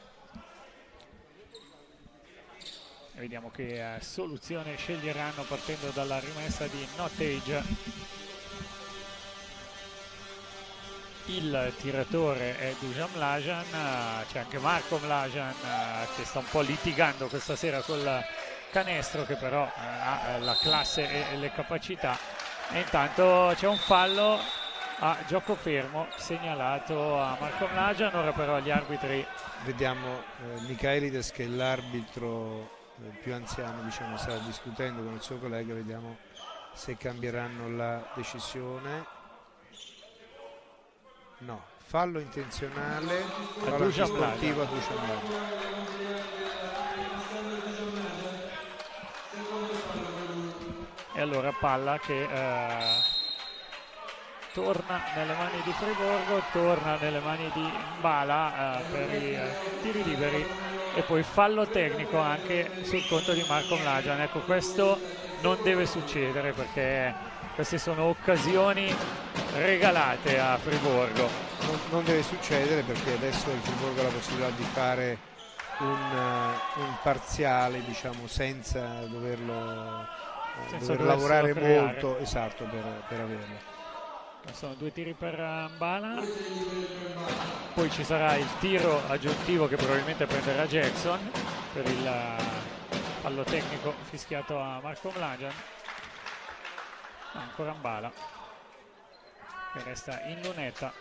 Vediamo che uh, soluzione sceglieranno partendo dalla rimessa di Nottage. Il tiratore è Dusan Mlađan, uh, c'è anche Marko Mlađan uh, che sta un po' litigando questa sera col canestro, che però uh, ha la classe e, e le capacità. E intanto c'è un fallo a gioco fermo segnalato a Marko Mlađan. Ora però gli arbitri, vediamo eh, Michaelides, che è l'arbitro più anziano, diciamo, sta discutendo con il suo collega, vediamo se cambieranno la decisione. No, fallo intenzionale, fallo antisportivo a Dusan Mlađan. E allora palla che eh, torna nelle mani di Friburgo, torna nelle mani di Mbala eh, per i eh, tiri liberi, e poi fallo tecnico anche sul conto di Marko Mlađan. Ecco, questo non deve succedere perché queste sono occasioni regalate a Friburgo. Non, non deve succedere perché adesso il Friburgo ha la possibilità di fare un, uh, un parziale, diciamo, senza doverlo uh, senza dover lavorare creare. molto, esatto, per, per averlo. Sono due tiri per Mbala, poi ci sarà il tiro aggiuntivo che probabilmente prenderà Jackson per il fallo tecnico fischiato a Marko Mlađan. Ancora Mbala che resta in lunetta.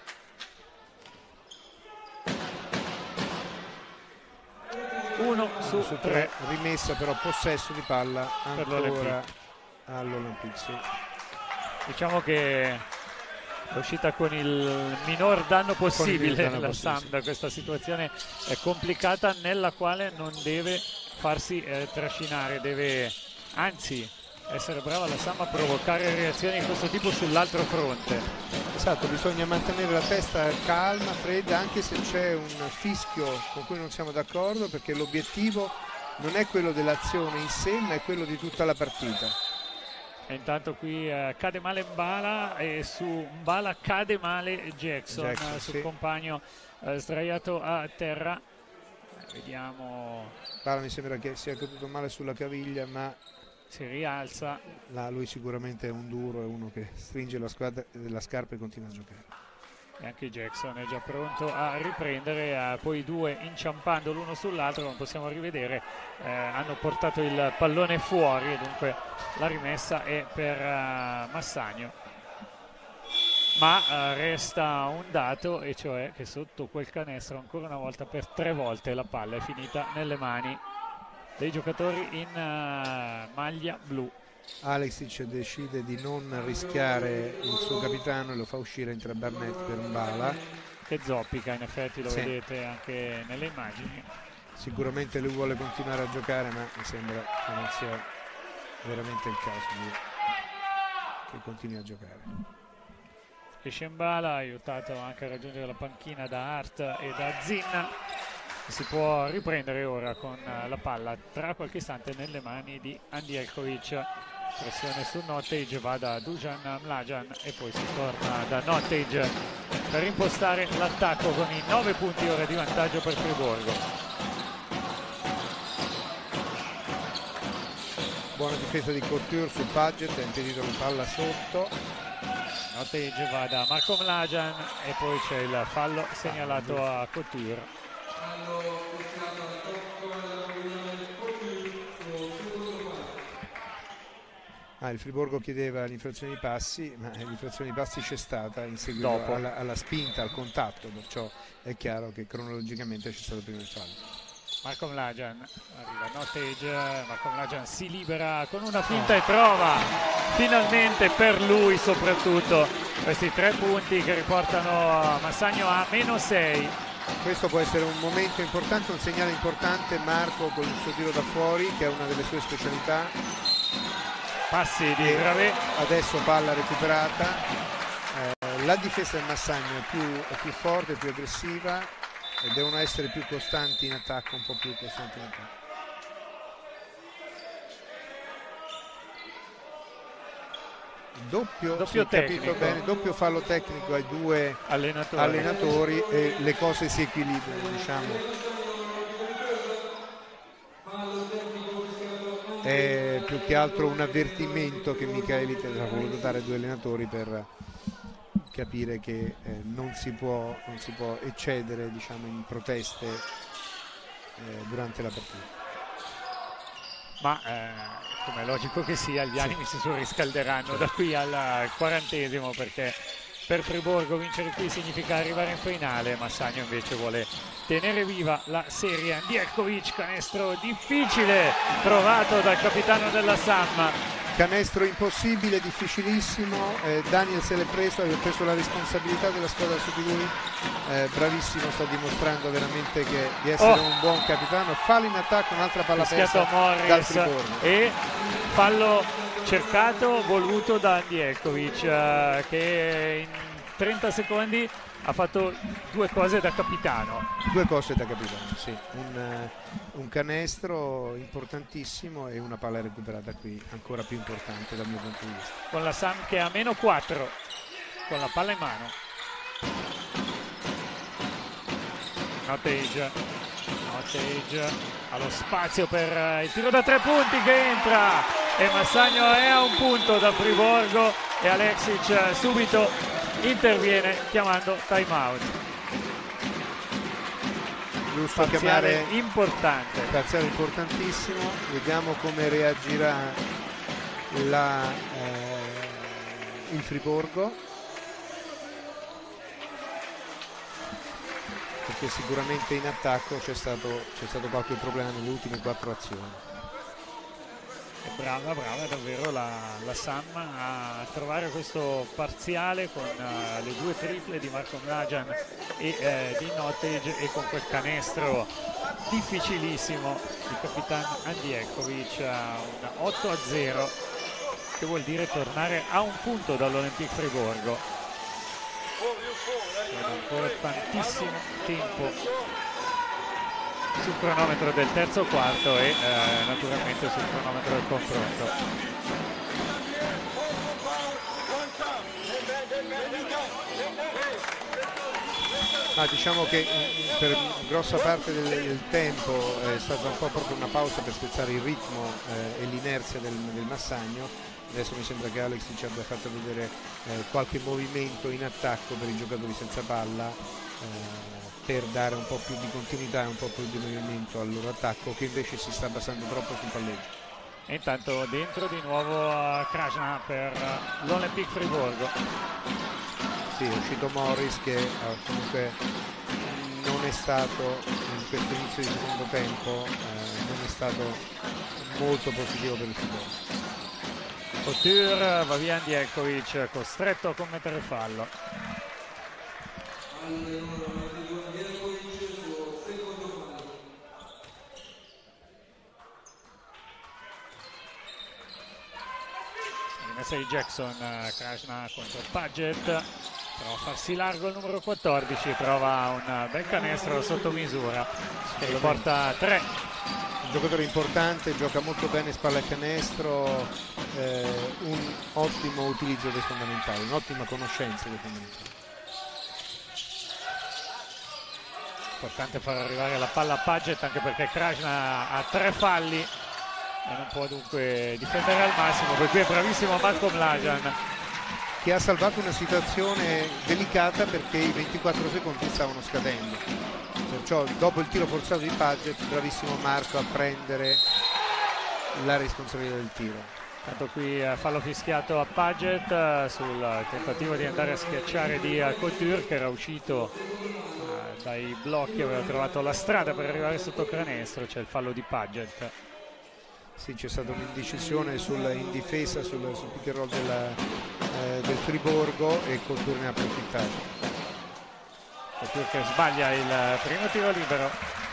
Uno su, su tre, rimessa però possesso di palla ancora all'Olympique. Sì. Diciamo che è uscita con il minor danno possibile danno la possibile. Sam da questa situazione è complicata, nella quale non deve farsi eh, trascinare, deve anzi essere brava la Sam a provocare reazioni di questo tipo sull'altro fronte. Esatto, bisogna mantenere la testa calma, fredda, anche se c'è un fischio con cui non siamo d'accordo, perché l'obiettivo non è quello dell'azione in sé, ma è quello di tutta la partita. E intanto qui eh, cade male Mbala e su Mbala cade male Jackson, Jackson sul sì. compagno eh, sdraiato a terra. Vediamo. Mbala mi sembra che sia caduto male sulla caviglia, ma si rialza. Là lui sicuramente è un duro, è uno che stringe la, squadra, la scarpa e continua a giocare. E anche Jackson è già pronto a riprendere, eh, poi i due inciampando l'uno sull'altro, come possiamo rivedere, eh, hanno portato il pallone fuori e dunque la rimessa è per uh, Massagno. Ma uh, resta un dato, e cioè che sotto quel canestro ancora una volta per tre volte la palla è finita nelle mani dei giocatori in uh, maglia blu. Aleksic decide di non rischiare il suo capitano e lo fa uscire entre Barnett per Mbala, che zoppica, in effetti lo sì. vedete anche nelle immagini. Sicuramente lui vuole continuare a giocare, ma mi sembra che non sia veramente il caso di... che continui a giocare. Esce Mbala, aiutato anche a raggiungere la panchina da Hart e da Zin. Si può riprendere ora con la palla tra qualche istante nelle mani di Andy Elkovic. Pressione su Nottage, va da Dusan Mlađan e poi si torna da Nottage per impostare l'attacco con i nove punti ora di vantaggio per Friburgo. Buona difesa di Couture su Paget, ha impedito la palla sotto. Nottage va da Marco Mlađan e poi c'è il fallo segnalato a Couture. Ah, il Friburgo chiedeva l'infrazione di passi, ma l'infrazione di passi c'è stata in seguito Dopo. alla, alla spinta, al contatto, perciò è chiaro che cronologicamente c'è stato prima il fallo. Marco Mlađan, arriva Nottage, Marco Mlađan si libera con una finta e trova finalmente per lui soprattutto questi tre punti che riportano Massagno a meno sei. Questo può essere un momento importante, un segnale importante. Marco con il suo tiro da fuori, che è una delle sue specialità. Passi di Gravé. Adesso palla recuperata. Eh, la difesa del Massagno è più, è più forte, più aggressiva e devono essere più costanti in attacco, un po' più costanti in attacco. Doppio, Doppio se ho capito tecnico. bene, doppio fallo tecnico ai due Allenatori. allenatori e le cose si equilibrano, diciamo. È più che altro un avvertimento che Michaelit ha voluto dare ai due allenatori per capire che eh, non, si può, non si può eccedere, diciamo, in proteste eh, durante la partita. Ma eh, come è logico che sia, gli animi si surriscalderanno da qui al quarantesimo, perché per Friburgo vincere qui significa arrivare in finale. Massagno invece vuole tenere viva la serie. Andjerkovic, canestro difficile trovato dal capitano della Sam. Canestro impossibile, difficilissimo. eh, Daniel se l'è preso, ha preso la responsabilità della squadra su di lui. eh, bravissimo, sta dimostrando veramente che, di essere Oh. un buon capitano. Fallo in attacco, un'altra palla Fischiato persa dal Morris Friburgo. e fallo cercato, voluto da Andjerkovic, eh, che in trenta secondi ha fatto due cose da capitano. Due cose da capitano, sì. Un, eh, un canestro importantissimo e una palla recuperata qui ancora più importante dal mio punto di vista. Con la Sam che ha meno quattro con la palla in mano. Nottage Nottage ha lo spazio per eh, il tiro da tre punti che entra e Massagno è a un punto da Friburgo e Aleksic eh, subito interviene chiamando time out. Giusto Parziale chiamare importante. parziale importantissimo, vediamo come reagirà la, eh, il Friburgo, perché sicuramente in attacco c'è stato, c'è stato qualche problema nelle ultime quattro azioni. Brava, brava davvero la, la Sam a trovare questo parziale con uh, le due triple di Marco Mlađan e eh, di Nottage, e con quel canestro difficilissimo di capitano Andjerkovic, uh, un otto a zero, che vuol dire tornare a un punto dall'Olympique Friburgo. Ed ancora tantissimo tempo sul cronometro del terzo quarto e eh, naturalmente sul cronometro del confronto. Ma diciamo che mm, per grossa parte del, del tempo è stata un po' proprio una pausa per spezzare il ritmo eh, e l'inerzia del, del Massagno. Adesso mi sembra che Alex ci abbia fatto vedere eh, qualche movimento in attacco per i giocatori senza palla, eh, per dare un po' più di continuità e un po' più di movimento al loro attacco, che invece si sta basando troppo sul palleggio. E intanto dentro di nuovo uh, Krasna per uh, l'Olympique Friburgo. Sì, è uscito Morris che eh, comunque non è stato in questo inizio di secondo tempo, eh, non è stato molto positivo per il Friburgo. Couture, va via Andjerkovic, costretto a commettere fallo. sei Jackson, Krasna contro Paget, prova a farsi largo il numero quattordici, trova un bel canestro sotto misura che lo porta a tre. un giocatore importante, gioca molto bene spalla e canestro, eh, un ottimo utilizzo dei fondamentali, un'ottima conoscenza dei fondamentali. Importante far arrivare la palla a Paget, anche perché Krajna ha tre falli e non può dunque difendere al massimo, per cui è bravissimo Marko Mlađan, che ha salvato una situazione delicata perché i ventiquattro secondi stavano scadendo, perciò dopo il tiro forzato di Paget bravissimo Marco a prendere la responsabilità del tiro. Tanto qui eh, fallo fischiato a Paget eh, sul tentativo di andare a schiacciare di uh, Couture, che era uscito uh, dai blocchi, aveva trovato la strada per arrivare sotto canestro. C'è il fallo di Paget. Sì, c'è stata un'indecisione in difesa sul, sul pick and roll della, eh, del Friburgo e Couture ne ha approfittato. Couture che sbaglia il primo tiro libero,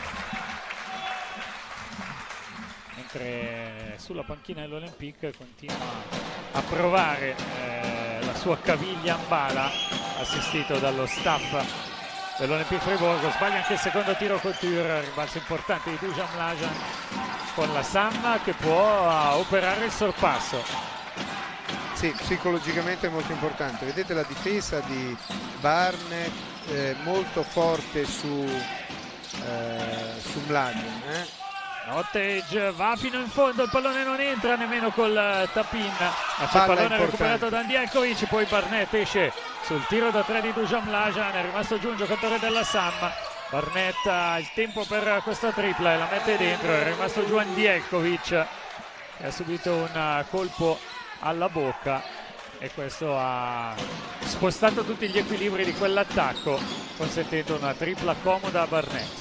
mentre sulla panchina dell'Olympique continua a provare eh, la sua caviglia in bala, assistito dallo staff dell'Olympique Friburgo. Sbaglia anche il secondo tiro Couture, rimbalzo importante di Dusan Mlađan con la Sam che può operare il sorpasso. Sì, psicologicamente è molto importante. Vedete la difesa di Barnett, eh, molto forte su, eh, su Mlađan. Eh? Nottage va fino in fondo, il pallone non entra nemmeno col tap-in, ma c'è il pallone recuperato da Andjelkovic, poi Barnett esce sul tiro da tre di Dusan Mlađan, è rimasto giù un giocatore della Sam. Barnett ha il tempo per questa tripla e la mette dentro, è rimasto giù Andjelkovic che ha subito un colpo alla bocca e questo ha spostato tutti gli equilibri di quell'attacco, consentendo una tripla comoda a Barnett.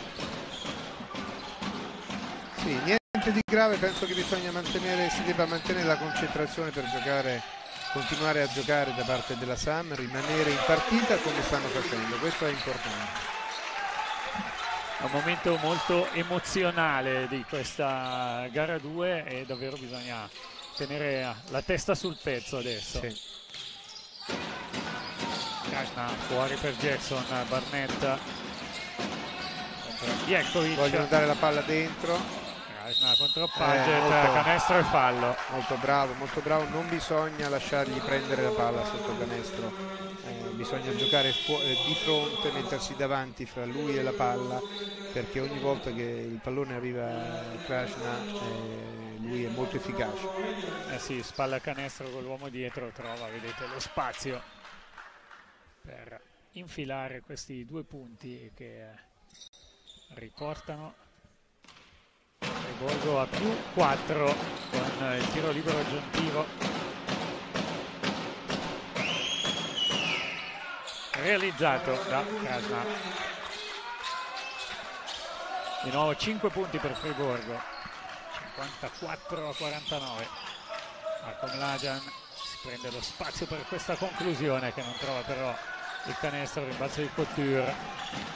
Sì, niente di grave, penso che bisogna mantenere, si debba mantenere la concentrazione per giocare, continuare a giocare da parte della Sam, rimanere in partita come stanno facendo, questo è importante. È un momento molto emozionale di questa gara due e davvero bisogna tenere la testa sul pezzo adesso. Sì. Krajna fuori per Jackson, Barnett Jelkovic, vogliono dare la palla dentro. Krajna contro Paget, eh, molto, canestro e fallo. Molto bravo, molto bravo, non bisogna lasciargli prendere la palla sotto canestro, eh, bisogna giocare eh, di fronte, mettersi davanti fra lui e la palla, perché ogni volta che il pallone arriva a Krajna eh, lui è molto efficace. Eh sì, spalla canestro con l'uomo dietro, trova, vedete, lo spazio per infilare questi due punti che riportano Friburgo a più quattro con il tiro libero aggiuntivo realizzato da Krajna. Di nuovo cinque punti per Friburgo, cinquantaquattro a quarantanove. Marko Mlađan si prende lo spazio per questa conclusione che non trova però il canestro, rimbalzo di Couture.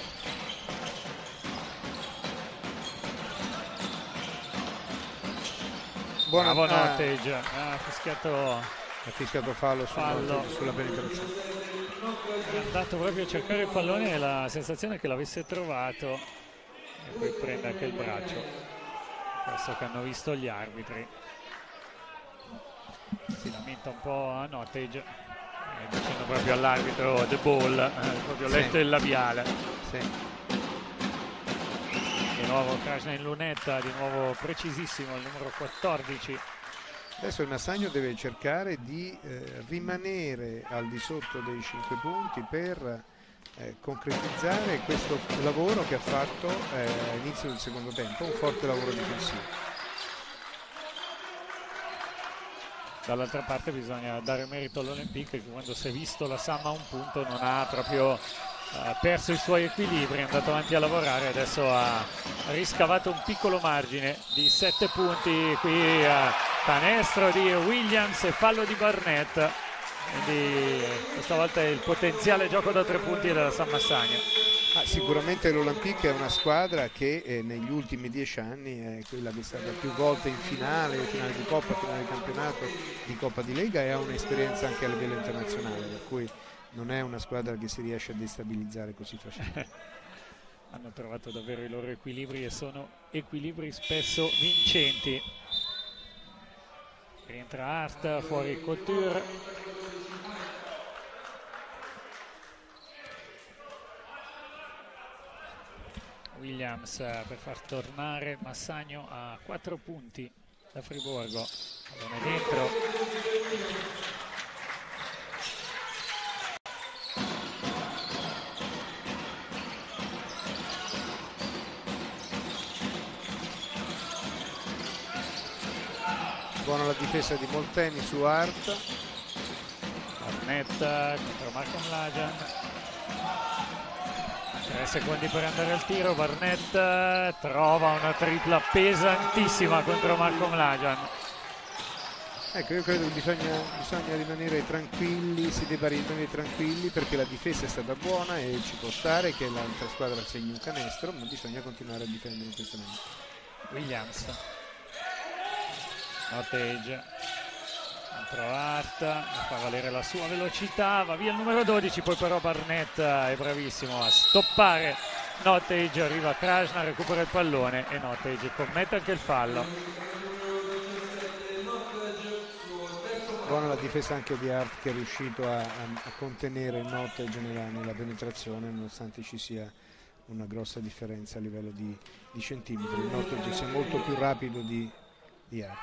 Buona Bravo ah, Nottage, ha fischiato, ha fischiato fallo, fallo. Su, sulla penetrazione. È andato proprio a cercare il pallone e la sensazione che l'avesse trovato e poi prende anche il braccio. Questo che hanno visto gli arbitri. Si lamenta un po' a Nottage, eh, dicendo proprio all'arbitro the ball, eh, proprio letto sì. il labiale. Sì. Di nuovo Krajna in lunetta, di nuovo precisissimo il numero quattordici. Adesso il Massagno deve cercare di eh, rimanere al di sotto dei cinque punti per eh, concretizzare questo lavoro che ha fatto eh, all'inizio del secondo tempo, un forte lavoro difensivo. Dall'altra parte bisogna dare merito all'Olympique che quando si è visto la Sam a un punto non ha proprio ha perso i suoi equilibri, è andato avanti a lavorare, adesso ha riscavato un piccolo margine di sette punti. Qui uh, canestro di Williams e fallo di Barnett, quindi questa volta è il potenziale gioco da tre punti della San Massagno. Ah, sicuramente l'Olympique è una squadra che eh, negli ultimi dieci anni è quella che è stata più volte in finale, finale di Coppa, finale di campionato, di Coppa di Lega, e ha un'esperienza anche a livello internazionale, per cui non è una squadra che si riesce a destabilizzare così facilmente. hanno trovato davvero i loro equilibri e sono equilibri spesso vincenti. Rientra Hart, fuori Couture. Williams per far tornare Massagno a quattro punti da Friburgo. Pallone dentro. Buona la difesa di Molteni su Hart. Barnett contro Marco Mlajan. tre secondi per andare al tiro. Barnett trova una tripla pesantissima contro Marco Mlajan. Ecco, io credo che bisogna, bisogna rimanere tranquilli, si debba rimanere tranquilli perché la difesa è stata buona e ci può stare che l'altra squadra segni un canestro, ma bisogna continuare a difendere in questo momento. Williams. Nottage contro Hart, fa valere la sua velocità, va via il numero dodici, poi però Barnett è bravissimo a stoppare Nottage, arriva Krasna, recupera il pallone e Nottage commette anche il fallo. Buona la difesa anche di Hart che è riuscito a, a, a contenere Nottage nella, nella penetrazione nonostante ci sia una grossa differenza a livello di, di centimetri. Il Nottage sia molto più rapido di, di Hart.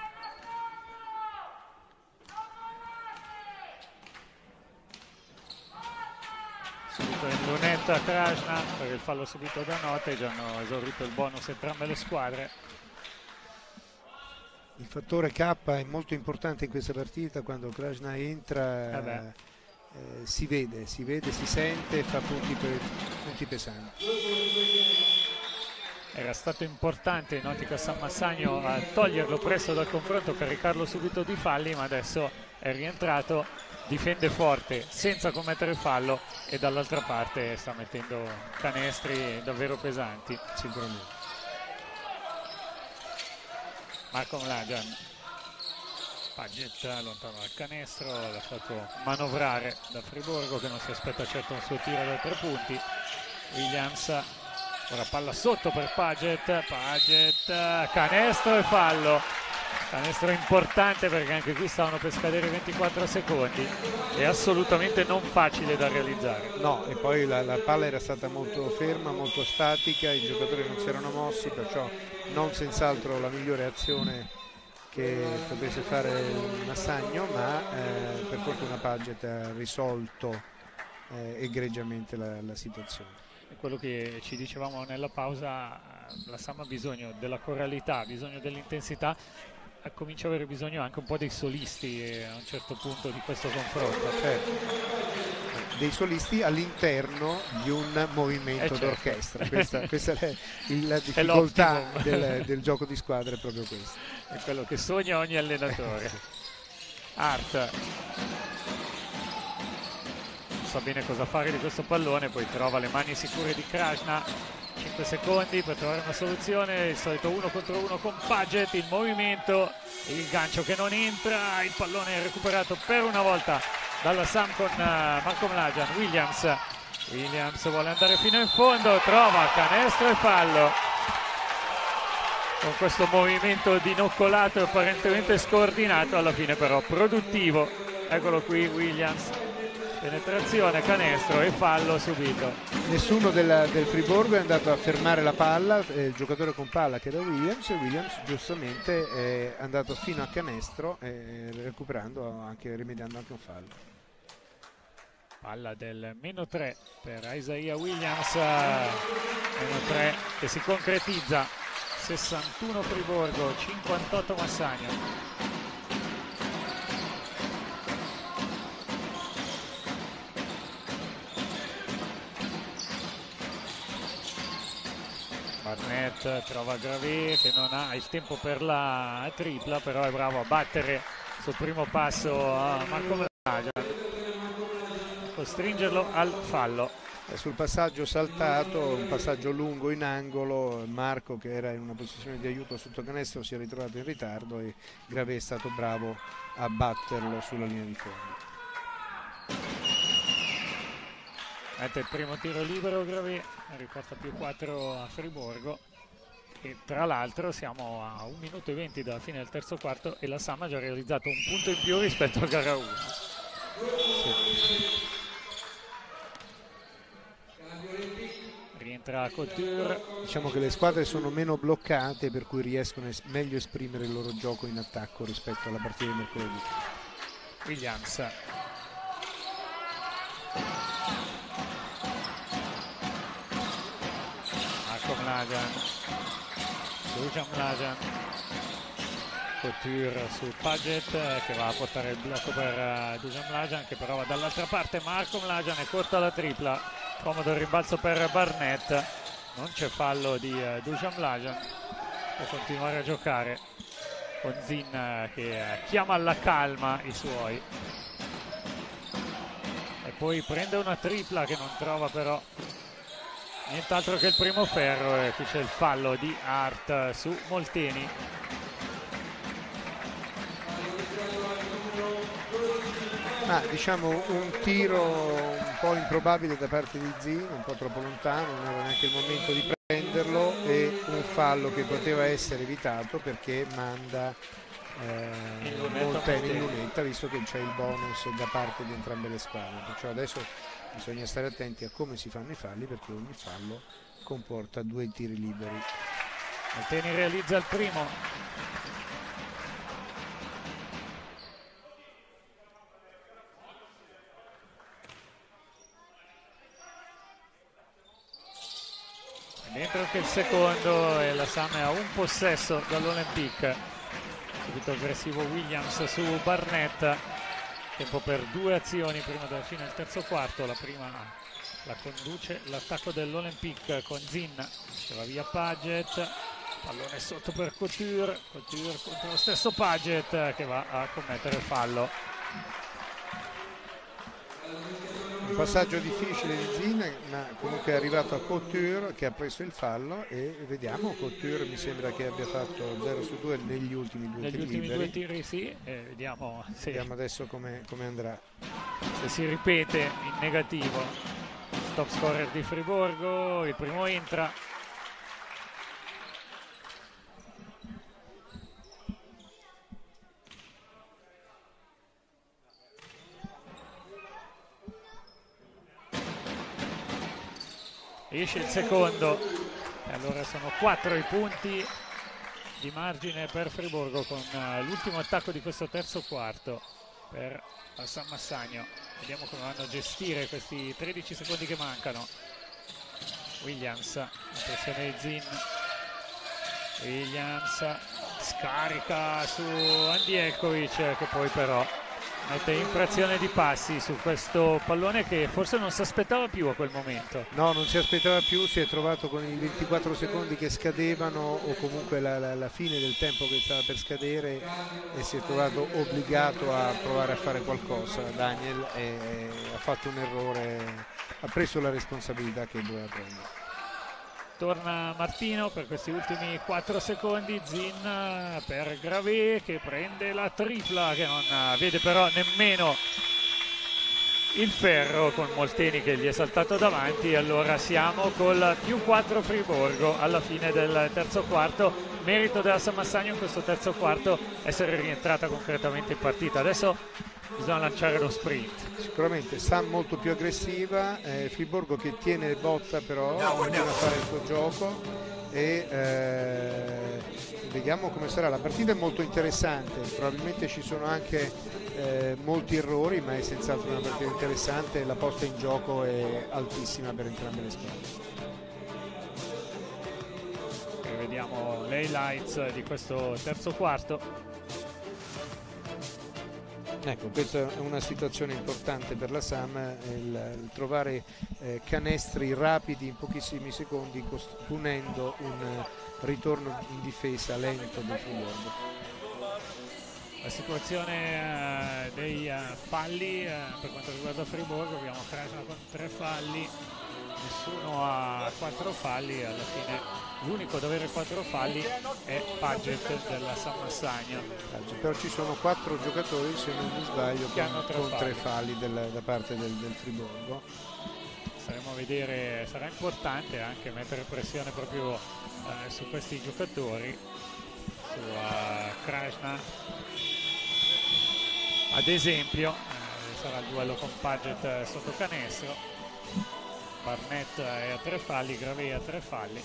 Subito in lunetta Krasna per il fallo subito da Nottage, hanno esaurito il bonus entrambe le squadre. Il fattore K è molto importante in questa partita, quando Krasna entra eh eh, si vede, si vede, si sente e fa punti, per, punti pesanti. Era stato importante in ottica San Massagno a toglierlo presto dal confronto, caricarlo subito di falli, ma adesso è rientrato, difende forte senza commettere fallo e dall'altra parte sta mettendo canestri davvero pesanti. Sicuramente. Marco Mlajan, Paget lontano dal canestro, l'ha fatto manovrare da Friburgo che non si aspetta certo un suo tiro da tre punti. Williams, ora palla sotto per Paget, Paget, canestro e fallo. Canestro importante perché anche qui stavano per scadere ventiquattro secondi, è assolutamente non facile da realizzare. No, e poi la, la palla era stata molto ferma, molto statica, i giocatori non si erano mossi, perciò non senz'altro la migliore azione che potesse fare Massagno, ma eh, per fortuna Paget ha risolto eh, egregiamente la, la situazione. È quello che ci dicevamo nella pausa, la Sam ha bisogno della coralità, ha bisogno dell'intensità, comincia a avere bisogno anche un po' dei solisti a un certo punto di questo confronto. Certo. Dei solisti all'interno di un movimento eh certo. d'orchestra, questa, questa è la difficoltà è del, del gioco di squadra, è proprio questo. È quello che sogna ogni allenatore. Hart sa bene cosa fare di questo pallone, poi trova le mani sicure di Krasna. cinque secondi per trovare una soluzione, il solito uno contro uno con Paget, il movimento, il gancio che non entra, il pallone è recuperato per una volta dalla Sam con uh, Marco Mlajan. Williams Williams vuole andare fino in fondo, trova canestro e fallo con questo movimento dinoccolato e apparentemente scordinato, alla fine però produttivo. Eccolo qui Williams, penetrazione, canestro e fallo subito. Nessuno della, del Friburgo è andato a fermare la palla, eh, il giocatore con palla che era Williams, e Williams giustamente è andato fino a canestro eh, recuperando anche, rimediando anche un fallo. Palla del meno tre per Isaiah Williams, meno tre che si concretizza, sessantuno Friburgo, cinquantotto Massagno. Barnett trova Gravé che non ha il tempo per la tripla, però è bravo a battere sul primo passo a Marco Mlajan, costringerlo al fallo. Eh, sul passaggio saltato, un passaggio lungo in angolo, Marco che era in una posizione di aiuto sotto canestro si è ritrovato in ritardo e Gravé è stato bravo a batterlo sulla linea di fondo. mette il primo tiro libero Gravé, riporta più quattro a Friburgo. E tra l'altro siamo a un minuto e venti dalla fine del terzo quarto e la Sam ha già realizzato un punto in più rispetto a gara uno. Sì. Rientra Couture. Diciamo che le squadre sono meno bloccate, per cui riescono a es- meglio esprimere il loro gioco in attacco rispetto alla partita di mercoledì. Williams. Marco Mladen. Dusan Mladen. Couture su Paget che va a portare il blocco per Dusan Mladen, che però va dall'altra parte. Marco Mladen è corta la tripla, comodo il rimbalzo per Barnett, non c'è fallo di uh, Dusan Mladen, può continuare a giocare con Zin uh, che uh, chiama alla calma i suoi e poi prende una tripla che non trova però nient'altro che il primo ferro, e qui c'è il fallo di Hart su Molteni. Ma diciamo un tiro un po' improbabile da parte di Zin, un po' troppo lontano, non era neanche il momento di prenderlo, e un fallo che poteva essere evitato perché manda eh, Molteni in lunetta, visto che c'è il bonus da parte di entrambe le squadre. Perciò adesso bisogna stare attenti a come si fanno i falli, perché ogni fallo comporta due tiri liberi. Molteni realizza il primo. Dentro anche il secondo e la Sam è a un possesso dall'Olympique. Subito aggressivo Williams su Barnett. Tempo per due azioni prima della fine del terzo quarto. La prima la conduce l'attacco dell'Olympique con Zin che va via Paget. Pallone sotto per Couture. Couture contro lo stesso Paget che va a commettere fallo. Un passaggio difficile di Zin, ma comunque è arrivato a Couture che ha preso il fallo, e vediamo, Couture mi sembra che abbia fatto zero su due negli ultimi due negli tiri ultimi liberi. due tiri sì, e vediamo se, vediamo adesso come, come andrà. Se si ripete in negativo. Top scorer di Friburgo, il primo entra. Esce il secondo e allora sono quattro i punti di margine per Friburgo, con uh, l'ultimo attacco di questo terzo quarto per San Massagno. Vediamo come vanno a gestire questi tredici secondi che mancano. Williams, la pressione di Zin. Williams scarica su Andjelkovic che poi però mette infrazione di passi su questo pallone che forse non si aspettava più a quel momento. No, non si aspettava più, si è trovato con i ventiquattro secondi che scadevano, o comunque la, la, la fine del tempo che stava per scadere, e si è trovato obbligato a provare a fare qualcosa. Daniel e, ha fatto un errore, ha preso la responsabilità che doveva prendere. Torna Martino per questi ultimi quattro secondi. Zin per Gravé che prende la tripla che non vede però nemmeno il ferro, con Molteni che gli è saltato davanti. Allora siamo col più quattro Friburgo alla fine del terzo quarto. Merito della San Massagno in questo terzo quarto essere rientrata concretamente in partita. Adesso bisogna lanciare lo sprint. Sicuramente Sam molto più aggressiva, eh, Friburgo che tiene botta però, continua a fare il suo gioco, e eh, vediamo come sarà. La partita è molto interessante, probabilmente ci sono anche eh, molti errori, ma è senz'altro una partita interessante e la posta in gioco è altissima per entrambe le squadre. E vediamo le highlights di questo terzo quarto. Ecco, questa è una situazione importante per la Sam, il, il trovare eh, canestri rapidi in pochissimi secondi, punendo un ritorno in difesa lento del Friburgo. La situazione uh, dei uh, falli uh, per quanto riguarda Friburgo, abbiamo Krasna con tre falli, nessuno ha quattro falli, alla fine l'unico ad avere quattro falli è Paget della San Massagno. Però ci sono quattro giocatori, se non mi sbaglio, che con, hanno tre con falli, tre falli del, da parte del, del Friburgo. staremo a vedere, sarà importante anche mettere pressione proprio eh, su questi giocatori, su uh, Krajna ad esempio. Eh, sarà il duello con Paget sotto canestro, Barnett è a tre falli, Gravé a tre falli.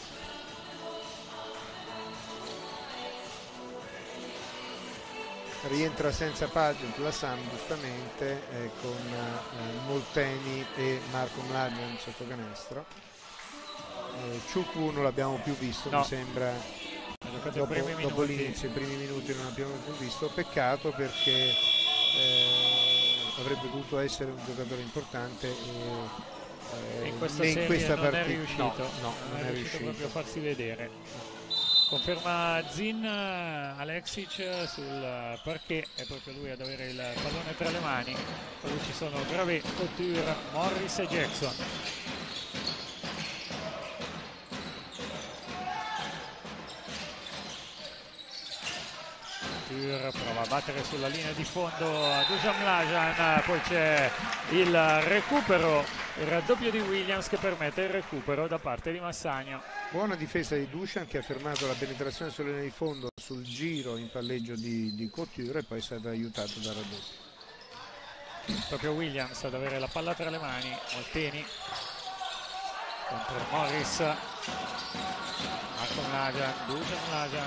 Rientra senza Paget la Sam giustamente, eh, con eh, Molteni e Marco Mladen sotto canestro. eh, Ciucu non l'abbiamo più visto, no. mi sembra, dopo, dopo l'inizio, i primi minuti non l'abbiamo più visto. Peccato, perché eh, avrebbe dovuto essere un giocatore importante e, eh, in questa, in serie questa non partita è riuscito, no, no, non, non è, è riuscito, riuscito proprio a farsi vedere. Conferma Zin, Aleksic sul parquet, è proprio lui ad avere il pallone tra le mani. Poi ci sono Gravé, Couture, Morris e Jackson. Couture prova a battere sulla linea di fondo Dusan Mladen, poi c'è il recupero, il raddoppio di Williams che permette il recupero da parte di Massagno. Buona difesa di Dusan, che ha fermato la penetrazione sulla linea di fondo sul giro in palleggio di, di Couture, e poi è stato aiutato da raddoppio. Proprio Williams ad avere la palla tra le mani. Molteni contro Morris, Marco Mladen, Dusan Mladen,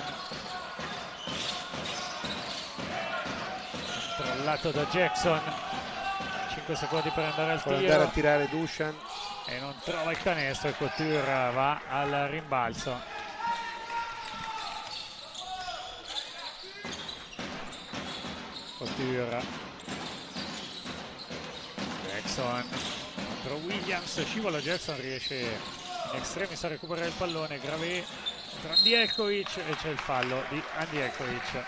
controllato da Jackson. Cinque secondi per andare al Può tiro, andare a tirare Dusan e non trova il canestro, e Couture va al rimbalzo. Couture, Jackson contro Williams, scivola Jackson, riesce in extremis a recuperare il pallone. Gravé contro Andijekkovic, e c'è il fallo di Andijekkovic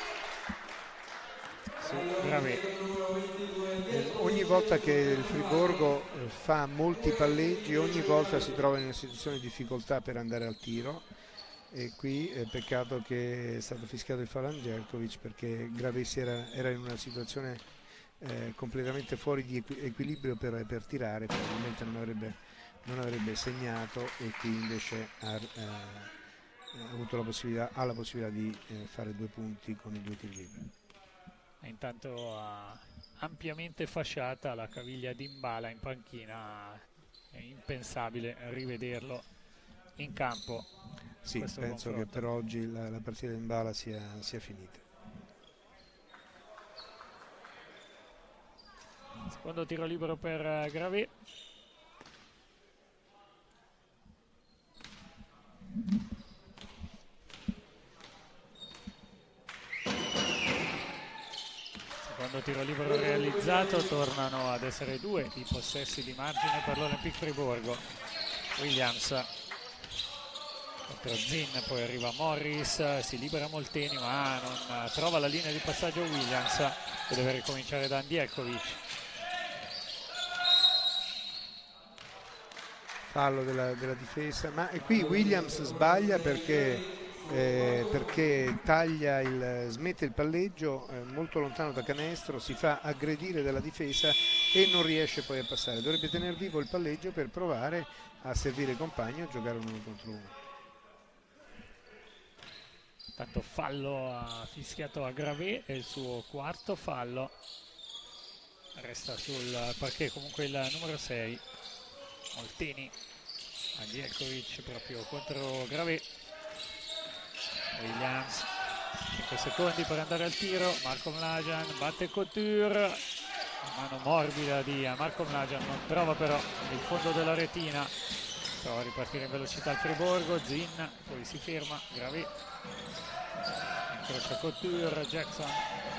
su Gravé. Ogni volta che il Friburgo fa molti palleggi, ogni volta si trova in una situazione di difficoltà per andare al tiro, e qui è peccato che è stato fischiato il fallo a Andijekkovic, perché Gravé era, era in una situazione eh, completamente fuori di equi equilibrio per, per tirare, probabilmente non avrebbe, non avrebbe segnato, e qui invece ha, eh, ha avuto la possibilità, ha la possibilità di eh, fare due punti con i due tiri liberi. Intanto ha ampiamente fasciata la caviglia di Mbala in panchina, è impensabile rivederlo in campo. Sì, penso confronto. Che per oggi la, la partita di Mbala sia, sia finita. Secondo tiro libero per Gravé. Secondo tiro libero realizzato, tornano ad essere due i possessi di margine per l'Olympique Friburgo. Williams contro Zin, poi arriva Morris, si libera Molteni, ma non trova la linea di passaggio Williams, che deve ricominciare da Andijekkovic. Fallo della, della difesa, ma e qui Williams sbaglia perché Eh, perché taglia il, smette il palleggio eh, molto lontano da canestro, si fa aggredire dalla difesa e non riesce poi a passare. Dovrebbe tenere vivo il palleggio per provare a servire i compagni e a giocare uno contro uno. Tanto fallo ha fischiato a Gravé, è il suo quarto fallo. Resta sul parquet comunque il numero sei, Molteni. Andijekkovic proprio contro Gravé. Williams, cinque secondi per andare al tiro. Marco Mladen batte Couture, mano morbida di Marco Mladen, non trova però il fondo della retina. Prova a ripartire in velocità il Friburgo. Zin, poi si ferma. Gravé incrocia Couture, Jackson,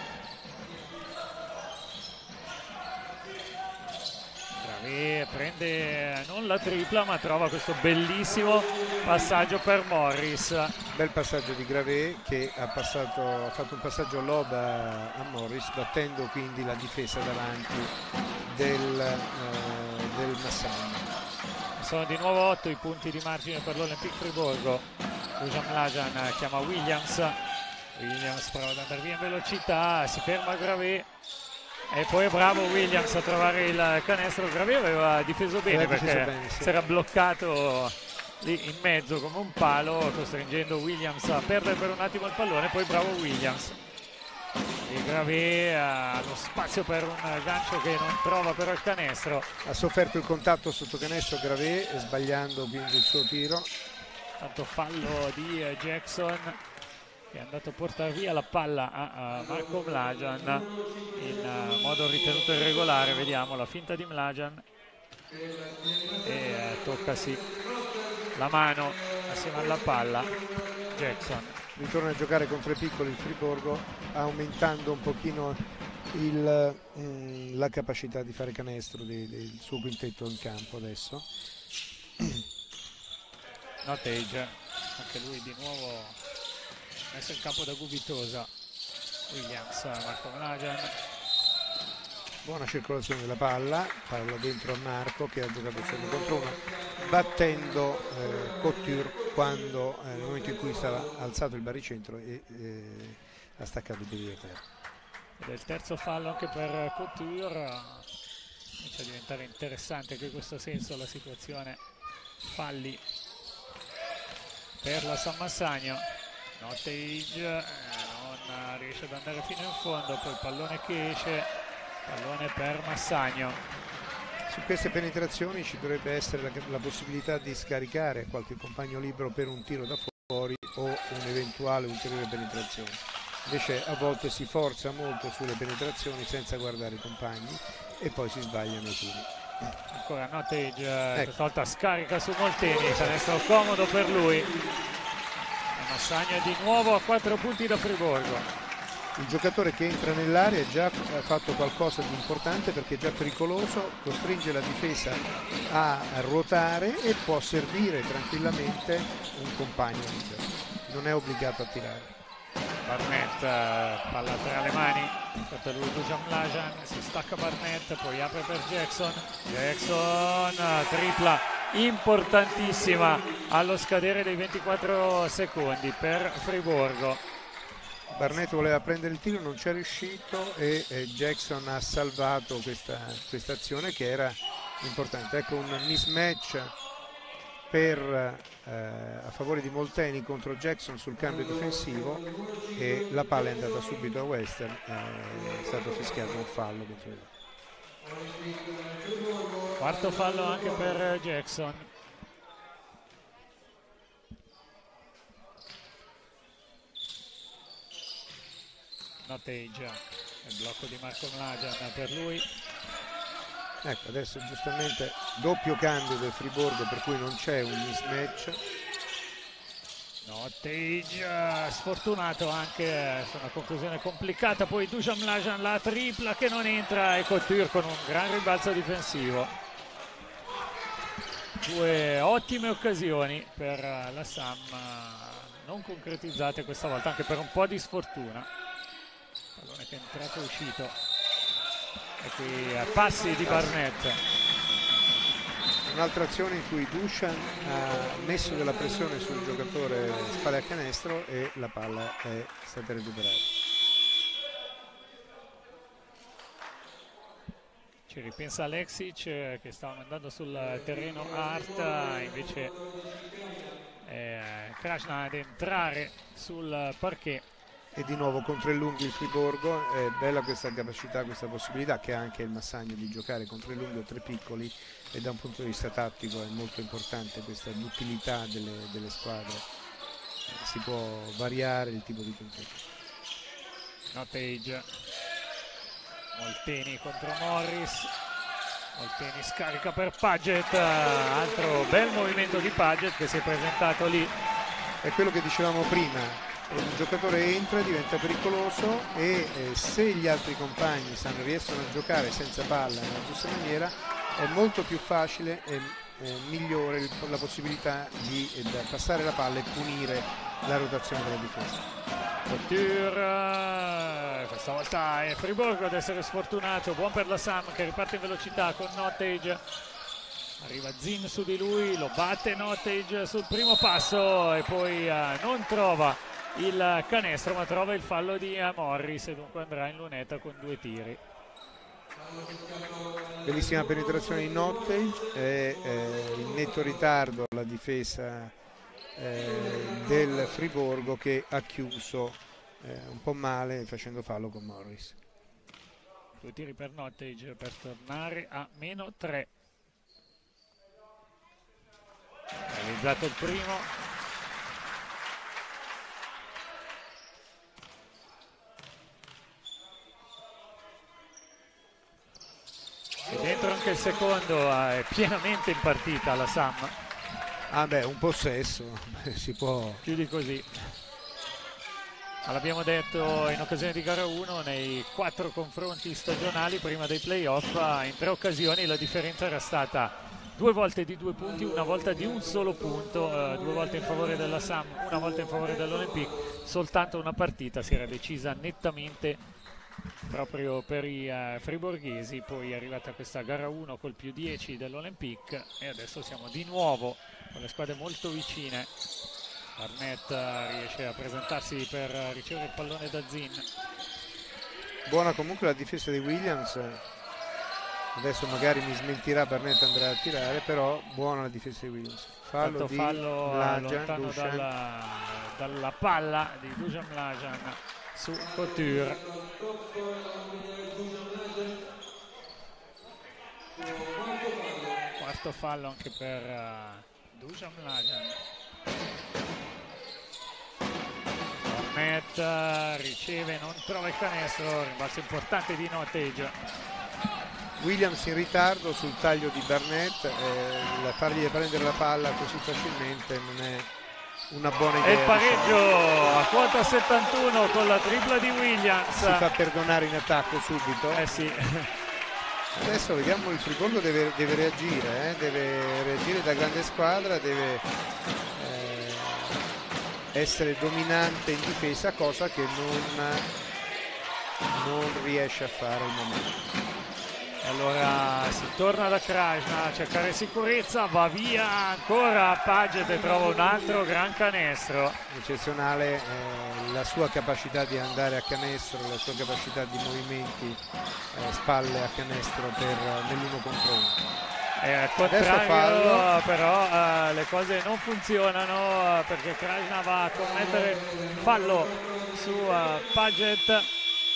Gravé prende non la tripla, ma trova questo bellissimo passaggio per Morris. Bel passaggio di Gravé, che ha, passato, ha fatto un passaggio lob a, a Morris, battendo quindi la difesa davanti del, eh, del Massagno. Sono di nuovo otto i punti di margine per l'Olympique Friburgo. Dusan Mladen chiama Williams, Williams prova ad andare via in velocità, si ferma Gravé, E poi è bravo Williams a trovare il canestro. Gravé aveva difeso bene Aveva perché difeso bene, sì. si era bloccato lì in mezzo come un palo, costringendo Williams a perdere per un attimo il pallone. Poi bravo Williams. E Gravé ha lo spazio per un gancio che non trova però il canestro. Ha sofferto il contatto sotto canestro Gravé, sbagliando quindi il suo tiro. Tanto fallo di Jackson, che è andato a portare via la palla a, a Marco Mlađan in uh, modo ritenuto irregolare. Vediamo la finta di Mlađan e uh, toccasi la mano assieme alla palla Jackson. Ritorna a giocare contro i piccoli il Friburgo, aumentando un pochino il, mh, la capacità di fare canestro del de, suo quintetto in campo adesso. Nottage, anche lui di nuovo messo in campo da Gubitosa. Williams, Marco Mlađan. Buona circolazione della palla, palla dentro a Marco che ha giocato solo contro uno, battendo eh, Couture quando eh, nel momento in cui stava alzato il baricentro e eh, ha staccato i piedi da terra. Ed è il terzo fallo anche per Couture. Comincia a diventare interessante anche in questo senso la situazione. Falli per la San Massagno. Nottage eh, non riesce ad andare fino in fondo, poi il pallone che esce, pallone per Massagno. Su queste penetrazioni ci dovrebbe essere la, la possibilità di scaricare qualche compagno libero per un tiro da fuori o un'eventuale ulteriore penetrazione. Invece a volte si forza molto sulle penetrazioni senza guardare i compagni e poi si sbagliano i tiri. Ancora Nottage, eh, ecco. questa volta scarica su Molteni, canestro comodo per lui. E Massagno è di nuovo a quattro punti da Friburgo. Il giocatore che entra nell'area già ha fatto qualcosa di importante perché è già pericoloso, costringe la difesa a ruotare e può servire tranquillamente un compagno, non è obbligato a tirare. Barnett, palla tra le mani, per lui Dusan Mlađan, si stacca Barnett, poi apre per Jackson, Jackson tripla importantissima allo scadere dei ventiquattro secondi per Friburgo. Barnett voleva prendere il tiro, non ci è riuscito e eh, Jackson ha salvato questa, questa azione che era importante. Ecco un mismatch per, eh, a favore di Molteni contro Jackson sul cambio difensivo e la palla è andata subito a Western, eh, è stato fischiato un fallo contro lui. Quarto fallo anche per Jackson. Nottage, il blocco di Marco Mlađan per lui. Ecco, adesso giustamente doppio cambio del Friburgo per cui non c'è un mismatch. Nottage sfortunato anche su una conclusione complicata, poi Dusan Mlađan la tripla che non entra e Couture con un gran ribalzo difensivo. Due ottime occasioni per la Sam, non concretizzate questa volta, anche per un po' di sfortuna. Pallone che è entrato e uscito. E qui a passi di Barnett. Un'altra azione in cui Dusan ha messo della pressione sul giocatore spalle a canestro e la palla è stata recuperata. Ci ripensa Aleksic che stava andando sul terreno Hart, invece eh, Krasna ad entrare sul parquet. E di nuovo contro il Lunghi il Friburgo, è bella questa capacità, questa possibilità che ha anche il Massagno di giocare contro il Lunghi o tre piccoli e da un punto di vista tattico è molto importante questa duttilità delle, delle squadre, si può variare il tipo di quintetto. Nottage, Molteni contro Morris, Molteni scarica per Paget, altro bel movimento di Paget che si è presentato lì. È quello che dicevamo prima. Un giocatore entra, diventa pericoloso e eh, se gli altri compagni sanno, riescono a giocare senza palla nella giusta maniera è molto più facile e eh, migliore il, la possibilità di eh, passare la palla e punire la rotazione della difesa. Couture, questa volta è Friburgo ad essere sfortunato, buon per la Sam che riparte in velocità con Nottage. Arriva Zin su di lui, lo batte Nottage sul primo passo e poi uh, non trova il canestro ma trova il fallo di Morris e dunque andrà in lunetta con due tiri. Bellissima penetrazione in Nottage e eh, in netto ritardo la difesa eh, del Friburgo, che ha chiuso eh, un po' male facendo fallo con Morris. Due tiri per Nottage per tornare a meno tre. Realizzato il primo. E dentro anche il secondo, è pienamente in partita la Sam. Ah beh, un possesso, si può... Più di così. Ma l'abbiamo detto in occasione di gara uno, nei quattro confronti stagionali prima dei playoff, in tre occasioni la differenza era stata due volte di due punti, una volta di un solo punto, eh, due volte in favore della Sam, una volta in favore dell'Olympique. Soltanto una partita si era decisa nettamente proprio per i uh, friborghesi, poi è arrivata questa gara uno col più dieci dell'Olympique e adesso siamo di nuovo con le squadre molto vicine. Barnett riesce a presentarsi per ricevere il pallone da Zin. Buona comunque la difesa di Williams, adesso magari mi smentirà, Barnett andrà a tirare, però buona la difesa di Williams. Fallo di fallo Mlajan, lontano dalla, dalla palla di Dusan Mlajan su Couture. Quarto fallo anche per uh, Dusan Mlajan. Barnett riceve, non trova il canestro, rimbalzo importante di Nottage. Williams in ritardo sul taglio di Barnett, eh, fargli prendere la palla così facilmente non è una buona idea. E il pareggio a quota settantuno con la tripla di Williams. Si fa perdonare in attacco subito. Eh sì. Adesso vediamo, il Friburgo deve, deve reagire, eh? deve reagire da grande squadra, deve eh, essere dominante in difesa, cosa che non, non riesce a fare al momento. Allora si torna da Krajna a cercare sicurezza, va via ancora Paget e trova un altro gran canestro. Eccezionale eh, la sua capacità di andare a canestro, la sua capacità di movimenti eh, spalle a canestro per nell'uno contro uno. E al contrario però eh, le cose non funzionano, eh, perché Krajna va a commettere fallo su uh, Paget.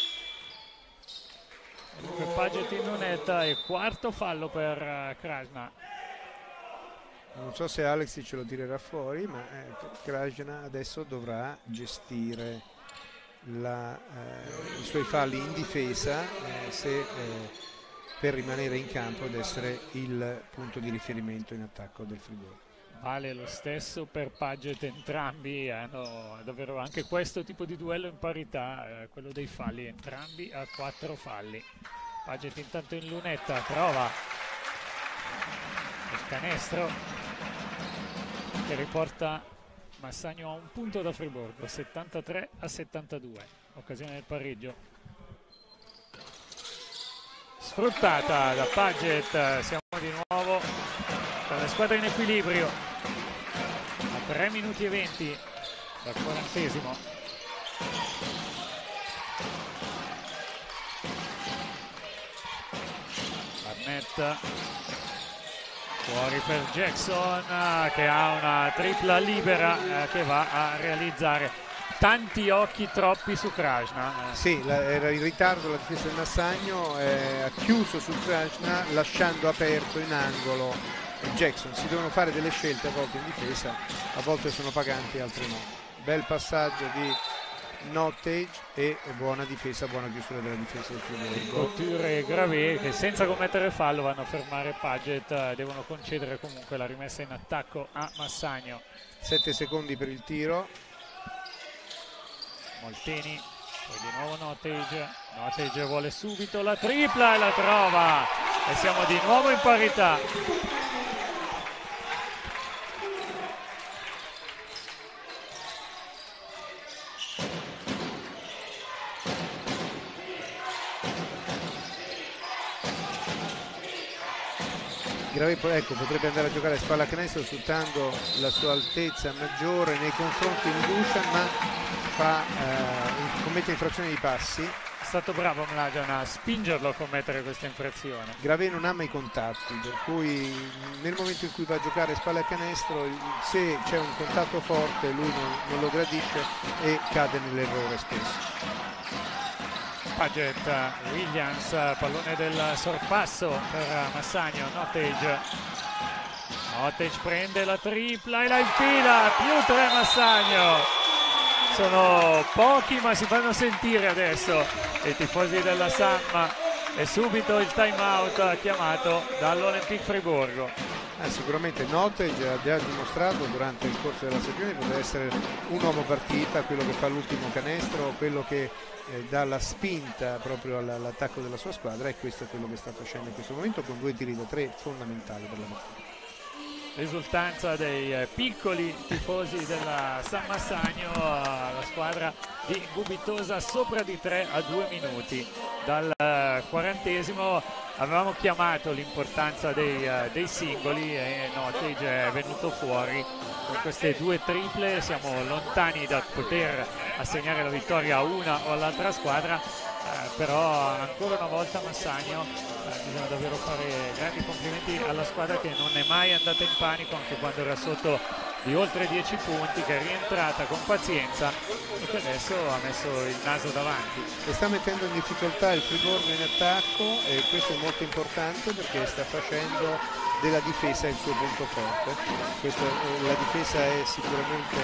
Dunque Paget in lunetta e quarto fallo per uh, Krajna. Non so se Alex ce lo tirerà fuori, ma eh, Krajna adesso dovrà gestire la, eh, i suoi falli in difesa eh, se, eh, per rimanere in campo ed essere il punto di riferimento in attacco del Friburgo. Vale lo stesso per Paget, entrambi hanno davvero anche questo tipo di duello in parità, eh, quello dei falli, entrambi a quattro falli. Paget intanto in lunetta trova il canestro che riporta Massagno a un punto da Friburgo, settantatré a settantadue, occasione del pareggio sfruttata da Paget. Siamo di nuovo con la squadra in equilibrio a tre minuti e venti dal quarantesimo. Barnett fuori per Jackson che ha una tripla libera eh, che va a realizzare. Tanti occhi troppi su Krajna. Eh. Sì, la, era in ritardo la difesa del Massagno, eh, ha chiuso su Krajna lasciando aperto in angolo Jackson. Si devono fare delle scelte a volte in difesa, a volte sono paganti, altre no. Bel passaggio di Nottage e buona difesa, buona chiusura della difesa del Friburgo. Couture e Gravé che senza commettere fallo vanno a fermare Paget, devono concedere comunque la rimessa in attacco a Massagno. sette secondi per il tiro. Molteni, poi di nuovo Nottage. Nottage vuole subito la tripla e la trova e siamo di nuovo in parità. Gravé, ecco, potrebbe andare a giocare a spalla a canestro sfruttando la sua altezza maggiore nei confronti di Dusan, ma fa, eh, commette infrazione di passi. stato bravo Mlađan a spingerlo a commettere questa infrazione. Grave non ama i contatti, per cui nel momento in cui va a giocare spalle a canestro, se c'è un contatto forte lui non, non lo gradisce e cade nell'errore spesso. Paget, Williams, pallone del sorpasso per Massagno, Nottage. Nottage prende la tripla e la infila, più tre Massagno. Sono pochi ma si fanno sentire adesso i tifosi della Samma e subito il time out chiamato dall'Olympique Friburgo. Eh, sicuramente Nottage ha già dimostrato durante il corso della stagione di poter essere un uomo partita, quello che fa l'ultimo canestro, quello che eh, dà la spinta proprio all'attacco della sua squadra, e questo è quello che sta facendo in questo momento con due tiri da tre fondamentali per la partita. Risultanza dei eh, piccoli tifosi della San Massagno, la squadra di Gubitosa sopra di tre a due minuti dal eh, quarantesimo. Avevamo chiamato l'importanza dei, uh, dei singoli e Nottage è venuto fuori con queste due triple. Siamo lontani da poter assegnare la vittoria a una o all'altra squadra, eh, però ancora una volta Massagno eh, bisogna davvero fare grandi complimenti alla squadra che non è mai andata in panico anche quando era sotto di oltre dieci punti, che è rientrata con pazienza e che adesso ha messo il naso davanti e sta mettendo in difficoltà il Friburgo in attacco, e questo è molto importante perché sta facendo della difesa il suo punto forte. Questo, eh, la difesa è sicuramente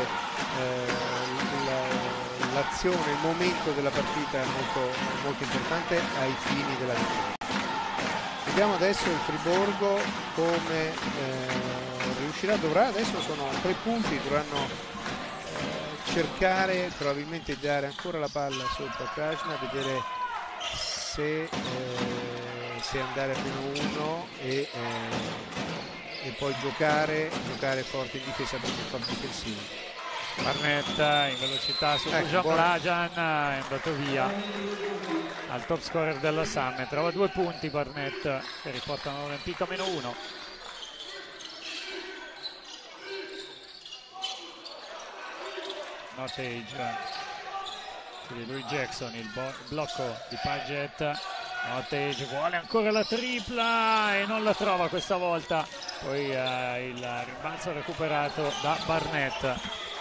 eh, l'azione, il momento della partita è molto, molto importante ai fini della vittoria. Vediamo adesso il Friburgo come eh, riuscirà, dovrà, adesso sono tre punti, dovranno eh, cercare probabilmente di dare ancora la palla sotto a Krasna, vedere se, eh, se andare a meno uno e, eh, e poi giocare, giocare forte in difesa per il fatto difensivo. Barnett in velocità su ecco, Dusan Mlađan, è andato via al top scorer della Sam, trova due punti Barnett che riportano l'Olympique a meno uno. Nottage su di lui Jackson, il blocco di Paget. Nottage vuole ancora la tripla e non la trova questa volta, poi eh, il rimbalzo recuperato da Barnett.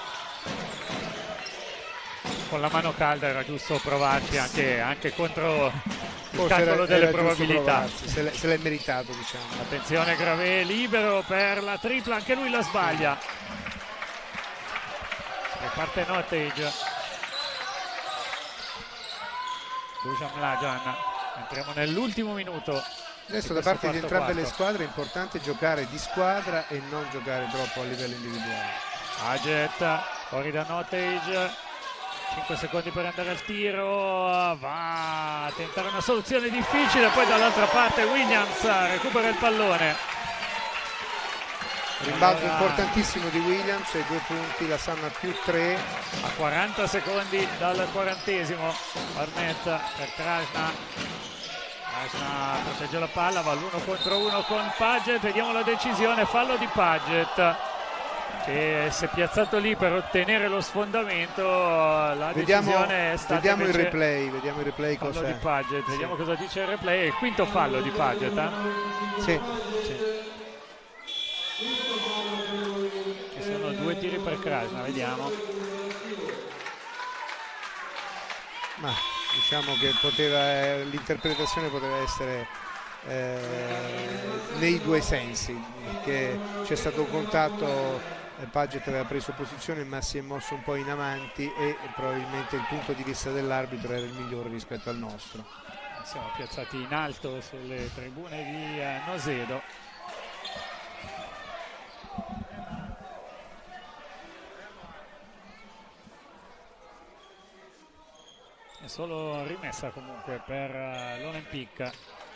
Con la mano calda era giusto provarci anche, anche contro il Forse calcolo era, delle era probabilità. Se l'è meritato, diciamo. Attenzione, Grave libero per la tripla, anche lui la sbaglia. E parte Nottage. Dusan Mlađan. Entriamo nell'ultimo minuto. Adesso da parte di entrambe le squadre è importante giocare di squadra e non giocare troppo a livello individuale. Paget, fuori da Nottage, cinque secondi per andare al tiro, va a tentare una soluzione difficile, poi dall'altra parte Williams recupera il pallone. Rimbalzo allora, importantissimo di Williams, e due punti, la Samma più tre. A quaranta secondi dal quarantesimo, Barnett per Krasna. Krasna protegge la palla, va l'uno contro uno con Paget, vediamo la decisione, fallo di Paget, che si è piazzato lì per ottenere lo sfondamento. La vediamo, decisione è stata vediamo il invece replay, vediamo il replay fallo cos'è. di Paget, sì. Vediamo cosa dice il replay. Il quinto fallo di Paget, eh? Sì, sì. Ci sono due tiri per Krasna, vediamo. Ma diciamo che poteva, l'interpretazione poteva essere eh, nei due sensi, perché c'è stato un contatto, eh, Paget aveva preso posizione ma si è mosso un po' in avanti, e probabilmente il punto di vista dell'arbitro era il migliore rispetto al nostro. Siamo piazzati in alto sulle tribune di eh, Nosedo. È solo rimessa comunque per uh, l'Olympique.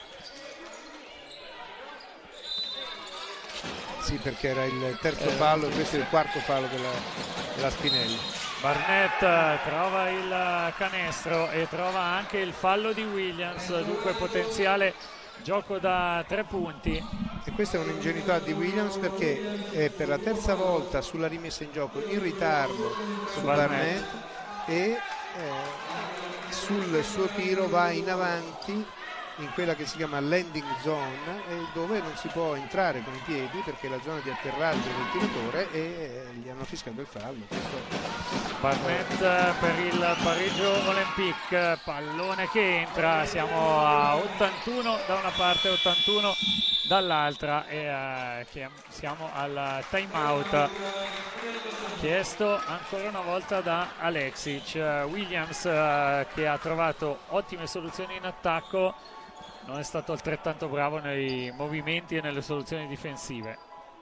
Sì, perché era il terzo eh, fallo, questo è il quarto fallo della, della Spinelli. Barnett trova il canestro e trova anche il fallo di Williams, dunque potenziale gioco da tre punti. E questa è un'ingenuità di Williams, perché è per la terza volta sulla rimessa in gioco in ritardo su Barnett, Barnett e eh, sul suo tiro va in avanti in quella che si chiama landing zone, e dove non si può entrare con i piedi perché è la zona di atterraggio del tiratore, e gli hanno fischiato il fallo. Questo... Barnett per il pareggio Olympique, pallone che entra, siamo a ottantuno da una parte, ottantuno dall'altra, e uh, siamo al time out chiesto ancora una volta da Aleksic. uh, Williams uh, che ha trovato ottime soluzioni in attacco, non è stato altrettanto bravo nei movimenti e nelle soluzioni difensive.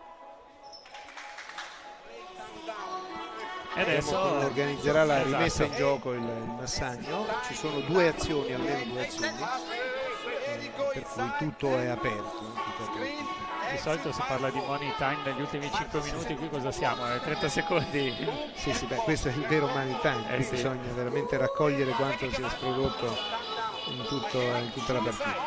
E adesso organizzerà la esatto. rimessa in gioco il, il Massagno. Ci sono due azioni, almeno due azioni, eh, per cui tutto è aperto, tutto è aperto. Di solito si parla di money time negli ultimi cinque minuti, qui cosa siamo? Eh, trenta secondi? Sì, sì, beh, questo è il vero money time, eh qui sì. bisogna veramente raccogliere quanto si è prodotto in, tutto, in tutta la partita.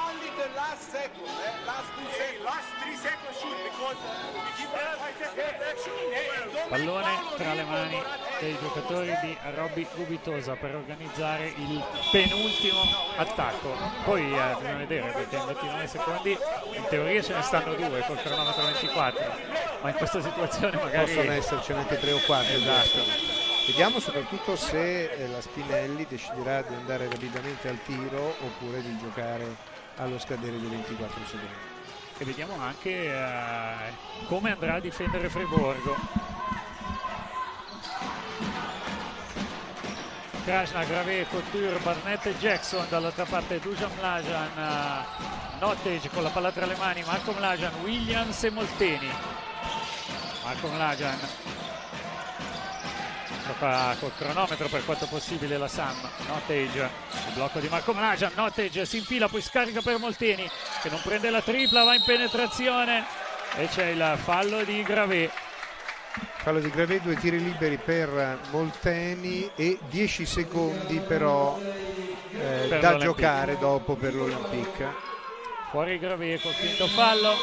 Pallone tra le mani dei giocatori di Robby Gubitosa per organizzare il penultimo attacco. Poi eh, bisogna vedere, perché in ventinove secondi in teoria ce ne stanno due col cronometro ventiquattro, ma in questa situazione magari possono essercene anche tre o quattro. Esatto. Vediamo soprattutto se eh, la Spinelli deciderà di andare rapidamente al tiro oppure di giocare allo scadere dei ventiquattro secondi. E vediamo anche eh, come andrà a difendere Friburgo. Krasna, Gravé, Couture, Barnett e Jackson, dall'altra parte Dusan Mlajan, uh, Nottage con la palla tra le mani, Marco Mlajan, Williams e Molteni. Marco Mlajan gioca col cronometro per quanto possibile la Sam. Nottage, il blocco di Marco Mlajan, Nottage si infila, poi scarica per Molteni che non prende la tripla, va in penetrazione e c'è il fallo di Gravé. Fallo di Gravé, due tiri liberi per Molteni e dieci secondi però eh, per da giocare dopo per l'Olympique. Fuori Gravé col quinto fallo.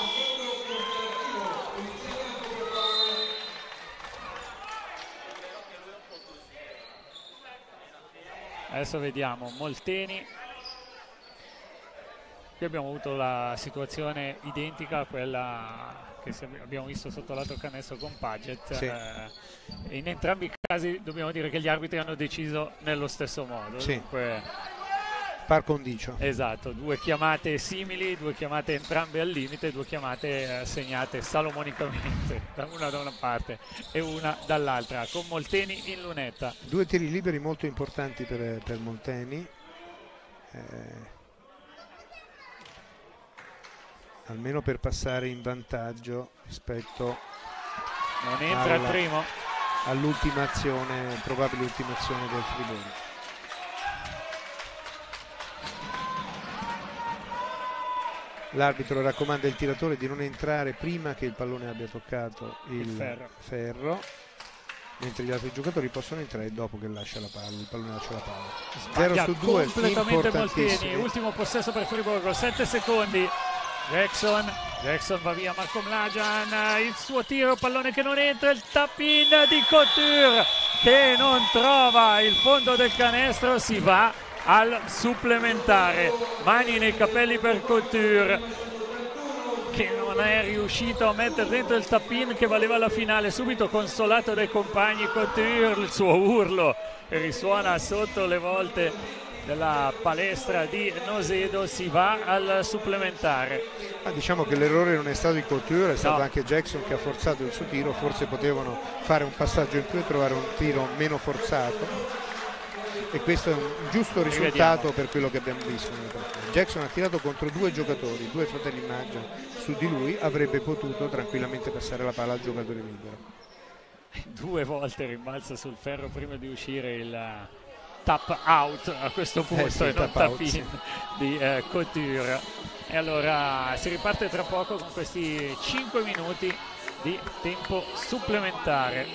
Adesso vediamo Molteni. Qui abbiamo avuto la situazione identica a quella che abbiamo visto sotto l'altro canestro con Paget. Sì. Eh, in entrambi i casi dobbiamo dire che gli arbitri hanno deciso nello stesso modo. Sì. Dunque, par condicio. esatto, due chiamate simili, due chiamate entrambe al limite, due chiamate eh, segnate salomonicamente, da una da una parte e una dall'altra, con Molteni in lunetta. Due tiri liberi molto importanti per, per Molteni. Eh, almeno per passare in vantaggio rispetto Non entra alla, il primo. all'ultima azione, probabile ultima azione del Friburgo. L'arbitro raccomanda il tiratore di non entrare prima che il pallone abbia toccato il, Il ferro. ferro, mentre gli altri giocatori possono entrare dopo che lascia la palla, il pallone lascia la palla. Sbaglia zero su due, completamente Molteni. importantissimi. Ultimo possesso per Friburgo, sette secondi. Jackson, Jackson va via, Marco Mlajan, il suo tiro, pallone che non entra, il tap-in di Couture che non trova il fondo del canestro, si va al supplementare. Mani nei capelli per Couture che non è riuscito a mettere dentro il tap-in che valeva la finale, subito consolato dai compagni. Couture, il suo urlo che risuona sotto le volte della palestra di Nosedo, si va al supplementare. Ah, diciamo che l'errore non è stato di Couture, è stato No. anche Jackson che ha forzato il suo tiro. Forse potevano fare un passaggio in più e trovare un tiro meno forzato, e questo è un giusto risultato per quello che abbiamo visto nella partita. Jackson ha tirato contro due giocatori, due fratelli Mlajan su di lui, avrebbe potuto tranquillamente passare la palla al giocatore libero. Due volte rimbalza sul ferro prima di uscire il tap out a questo punto, Eh sì, e non tap out, tap in sì. di eh, Couture. E allora si riparte tra poco con questi cinque minuti di tempo supplementare.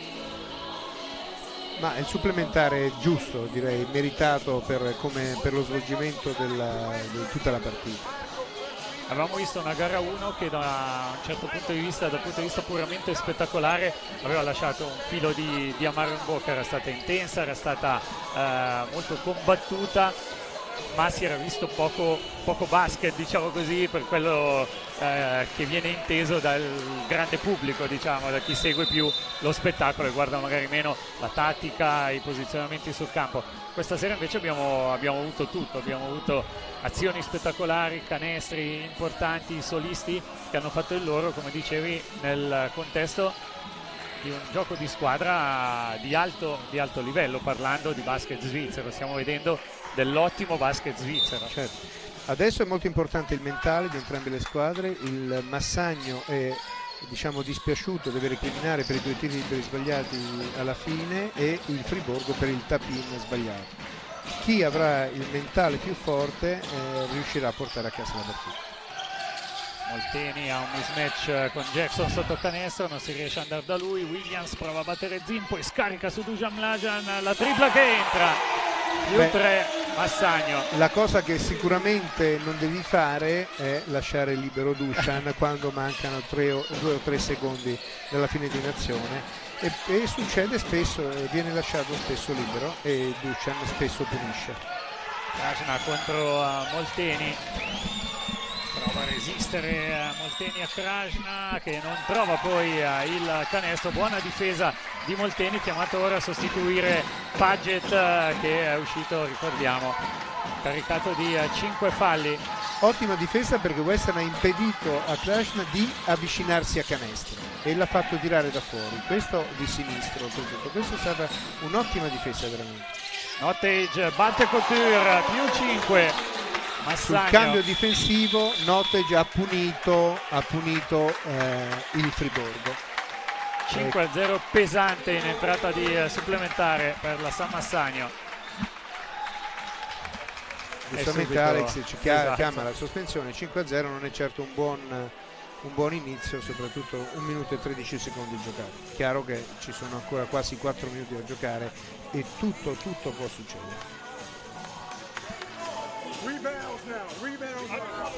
Ma il supplementare è giusto, direi, meritato per, come, per lo svolgimento della, di tutta la partita. avevamo visto una gara uno che da un certo punto di vista, dal punto di vista puramente spettacolare, aveva lasciato un filo di, di amaro in bocca, era stata intensa, era stata eh, molto combattuta, ma si era visto poco, poco basket, diciamo così, per quello eh, che viene inteso dal grande pubblico, diciamo, da chi segue più lo spettacolo e guarda magari meno la tattica, i posizionamenti sul campo. Questa sera invece abbiamo, abbiamo avuto tutto, abbiamo avuto azioni spettacolari, canestri importanti, solisti che hanno fatto il loro, come dicevi, nel contesto di un gioco di squadra di alto, di alto livello, parlando di basket svizzero. Stiamo vedendo dell'ottimo basket svizzero. Certo. Adesso è molto importante il mentale di entrambe le squadre. Il Massagno è, diciamo, dispiaciuto deve recriminare per i due tiri liberi sbagliati alla fine e il Friburgo per il tap-in sbagliato. Chi avrà il mentale più forte eh, riuscirà a portare a casa la partita. Molteni ha un mismatch con Jackson sotto canestro, non si riesce ad andare da lui. Williams prova a battere Zin, poi scarica su Dusan Mlađan, la tripla che entra, più Beh, tre Massagno. La cosa che sicuramente non devi fare è lasciare libero Dusan quando mancano tre o, due o tre secondi dalla fine di un'azione, e, e succede spesso, eh, viene lasciato spesso libero e Dusan spesso punisce. Krajna contro uh, Molteni, prova a resistere uh, Molteni a Krajna che non trova poi uh, il canestro. Buona difesa di Molteni, chiamato ora a sostituire Paget uh, che è uscito, ricordiamo, caricato di uh, cinque falli. Ottima difesa perché Western ha impedito a Krajna di avvicinarsi a canestro e l'ha fatto tirare da fuori, questo di sinistro oltretutto. Questa è stata un'ottima difesa veramente. Nottage batte Couture, più cinque. Massagno. Sul cambio difensivo Nottage ha punito, ha punito eh, il Friburgo. cinque a zero pesante in entrata di eh, supplementare per la San Massagno. Giustamente subito, Alex ci chia- esatto. chiama la sospensione. Cinque a zero non è certo un buon, un buon inizio, soprattutto un minuto e tredici secondi giocati. Chiaro che ci sono ancora quasi quattro minuti da giocare e tutto, tutto può succedere. Rebounds now, rebounds now.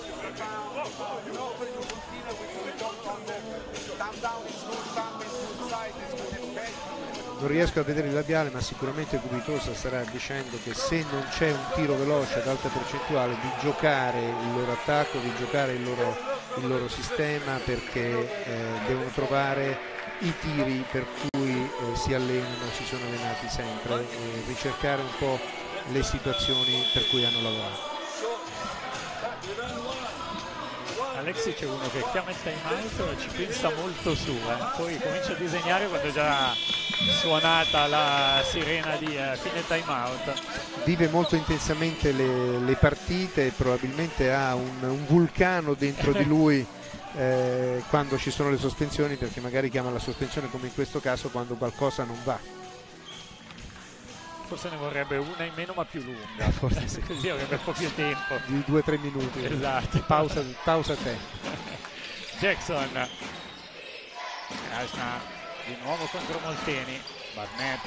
Non riesco a vedere il labiale, ma sicuramente Gubitosa starà dicendo che se non c'è un tiro veloce ad alta percentuale di giocare il loro attacco, di giocare il loro, il loro sistema, perché eh, devono trovare i tiri per cui eh, si allenano, si sono allenati sempre, e ricercare un po' le situazioni per cui hanno lavorato. Alexi c'è uno che chiama il time out e ci pensa molto su, eh. Poi comincia a disegnare quando è già suonata la sirena di uh, fine time out. Vive molto intensamente le, le partite e probabilmente ha un, un vulcano dentro di lui eh, quando ci sono le sospensioni, perché magari chiama la sospensione come in questo caso quando qualcosa non va. Forse ne vorrebbe una in meno ma più lunga, Forse sì. così avrebbe un po' più tempo. Di due o tre minuti. Esatto. Pausa, pausa te. Jackson. Krajna di nuovo contro Molteni. Barnett.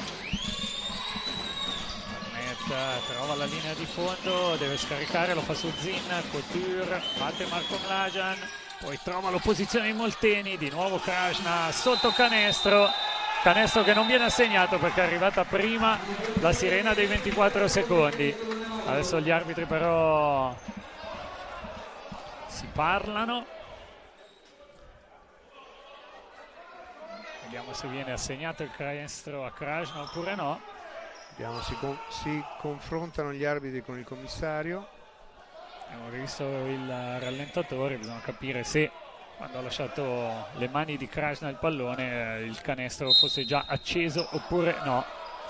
Barnett trova la linea di fondo, deve scaricare, lo fa su Zin. Couture batte Marco Mlađan, poi trova l'opposizione di Molteni, di nuovo Krajna sotto canestro. Canestro che non viene assegnato perché è arrivata prima la sirena dei ventiquattro secondi. Adesso gli arbitri però si parlano. Vediamo se viene assegnato il canestro a Krajna oppure no. Vediamo, si, con, si confrontano gli arbitri con il commissario. Abbiamo rivisto il rallentatore, bisogna capire se quando ha lasciato le mani di Krajna il pallone eh, il canestro fosse già acceso oppure no.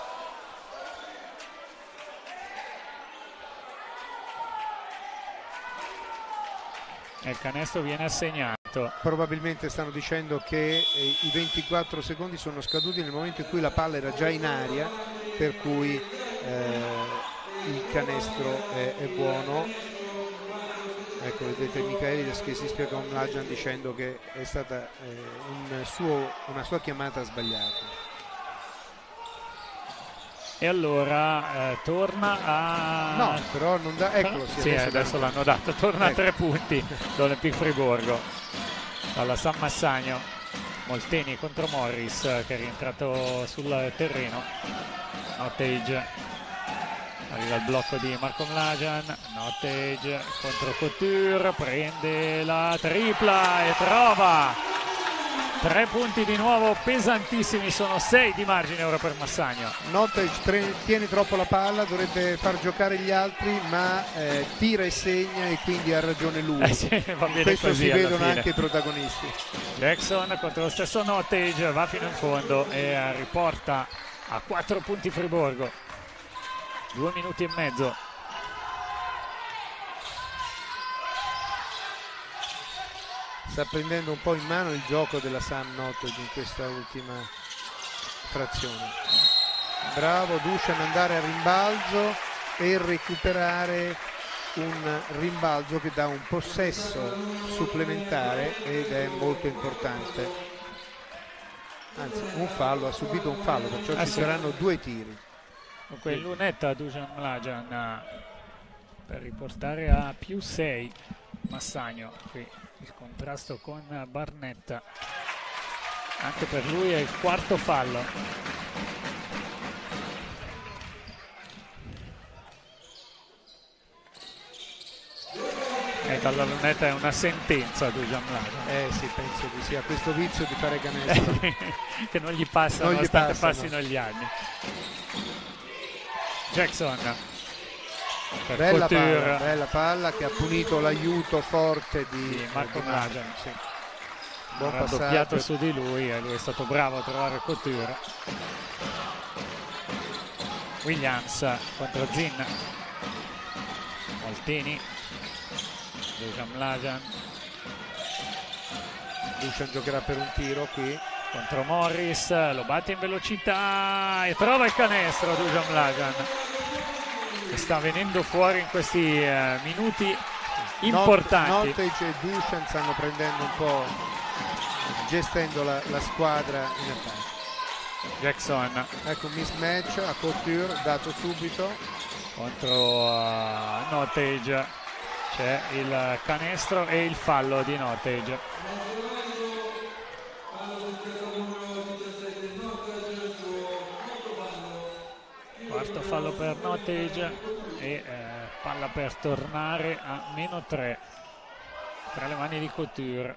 E il canestro viene assegnato. Probabilmente stanno dicendo che eh, i ventiquattro secondi sono scaduti nel momento in cui la palla era già in aria, per cui eh, il canestro è, è buono. Ecco, vedete Michaelides che si spiega con Mlađan dicendo che è stata eh, un suo, una sua chiamata sbagliata. e allora eh, torna a... No, però non da... Eccolo, sì, sì, adesso, adesso l'hanno dato, torna ecco. a tre punti l'Olympique Friburgo dalla San Massagno. Molteni contro Morris che è rientrato sul terreno. Nottage, arriva il blocco di Marco Mlajan, Nottage contro Couture, prende la tripla e trova tre punti di nuovo pesantissimi, sono sei di margine ora per Massagno. Nottage tiene troppo la palla, dovrebbe far giocare gli altri, ma eh, tira e segna e quindi ha ragione lui. Eh sì, va bene questo così si alla vedono fine. anche i protagonisti. Jackson contro lo stesso Nottage, va fino in fondo e eh, riporta a quattro punti Friburgo. Due minuti e mezzo. Sta prendendo un po' in mano il gioco della Sam Nottage in questa ultima frazione. Bravo Dusan andare a rimbalzo e recuperare un rimbalzo che dà un possesso supplementare ed è molto importante. Anzi, un fallo, ha subito un fallo, perciò Ah, ci sì. saranno due tiri. Dunque lunetta Dusan Mlajan per riportare a più sei Massagno. Qui il contrasto con Barnett, anche per lui è il quarto fallo. E dalla lunetta è una sentenza Dusan Mlajan. Eh sì, penso che sia questo vizio di fare canestro. che non gli passa Non gli nonostante passano. passino gli anni. Jackson per Bella Couture. palla, bella palla che ha punito l'aiuto forte di, Di Marco di Mlajan. Sì. Ha Buon raddoppiato passaggio. su di lui e lui è stato bravo a trovare Couture. Williams contro Zin. Molteni, Dusan Mlajan Dusan giocherà per un tiro qui. contro Morris, lo batte in velocità e trova il canestro Dusan Mlajan, che sta venendo fuori in questi eh, minuti importanti. Nottage e Dusan stanno prendendo un po', gestendo la, la squadra in attacco. Jackson Ecco un mismatch a Couture dato subito. contro uh, Nottage, c'è il canestro e il fallo di Nottage. Quarto fallo per Nottage e eh, palla per tornare a meno tre tra le mani di Couture.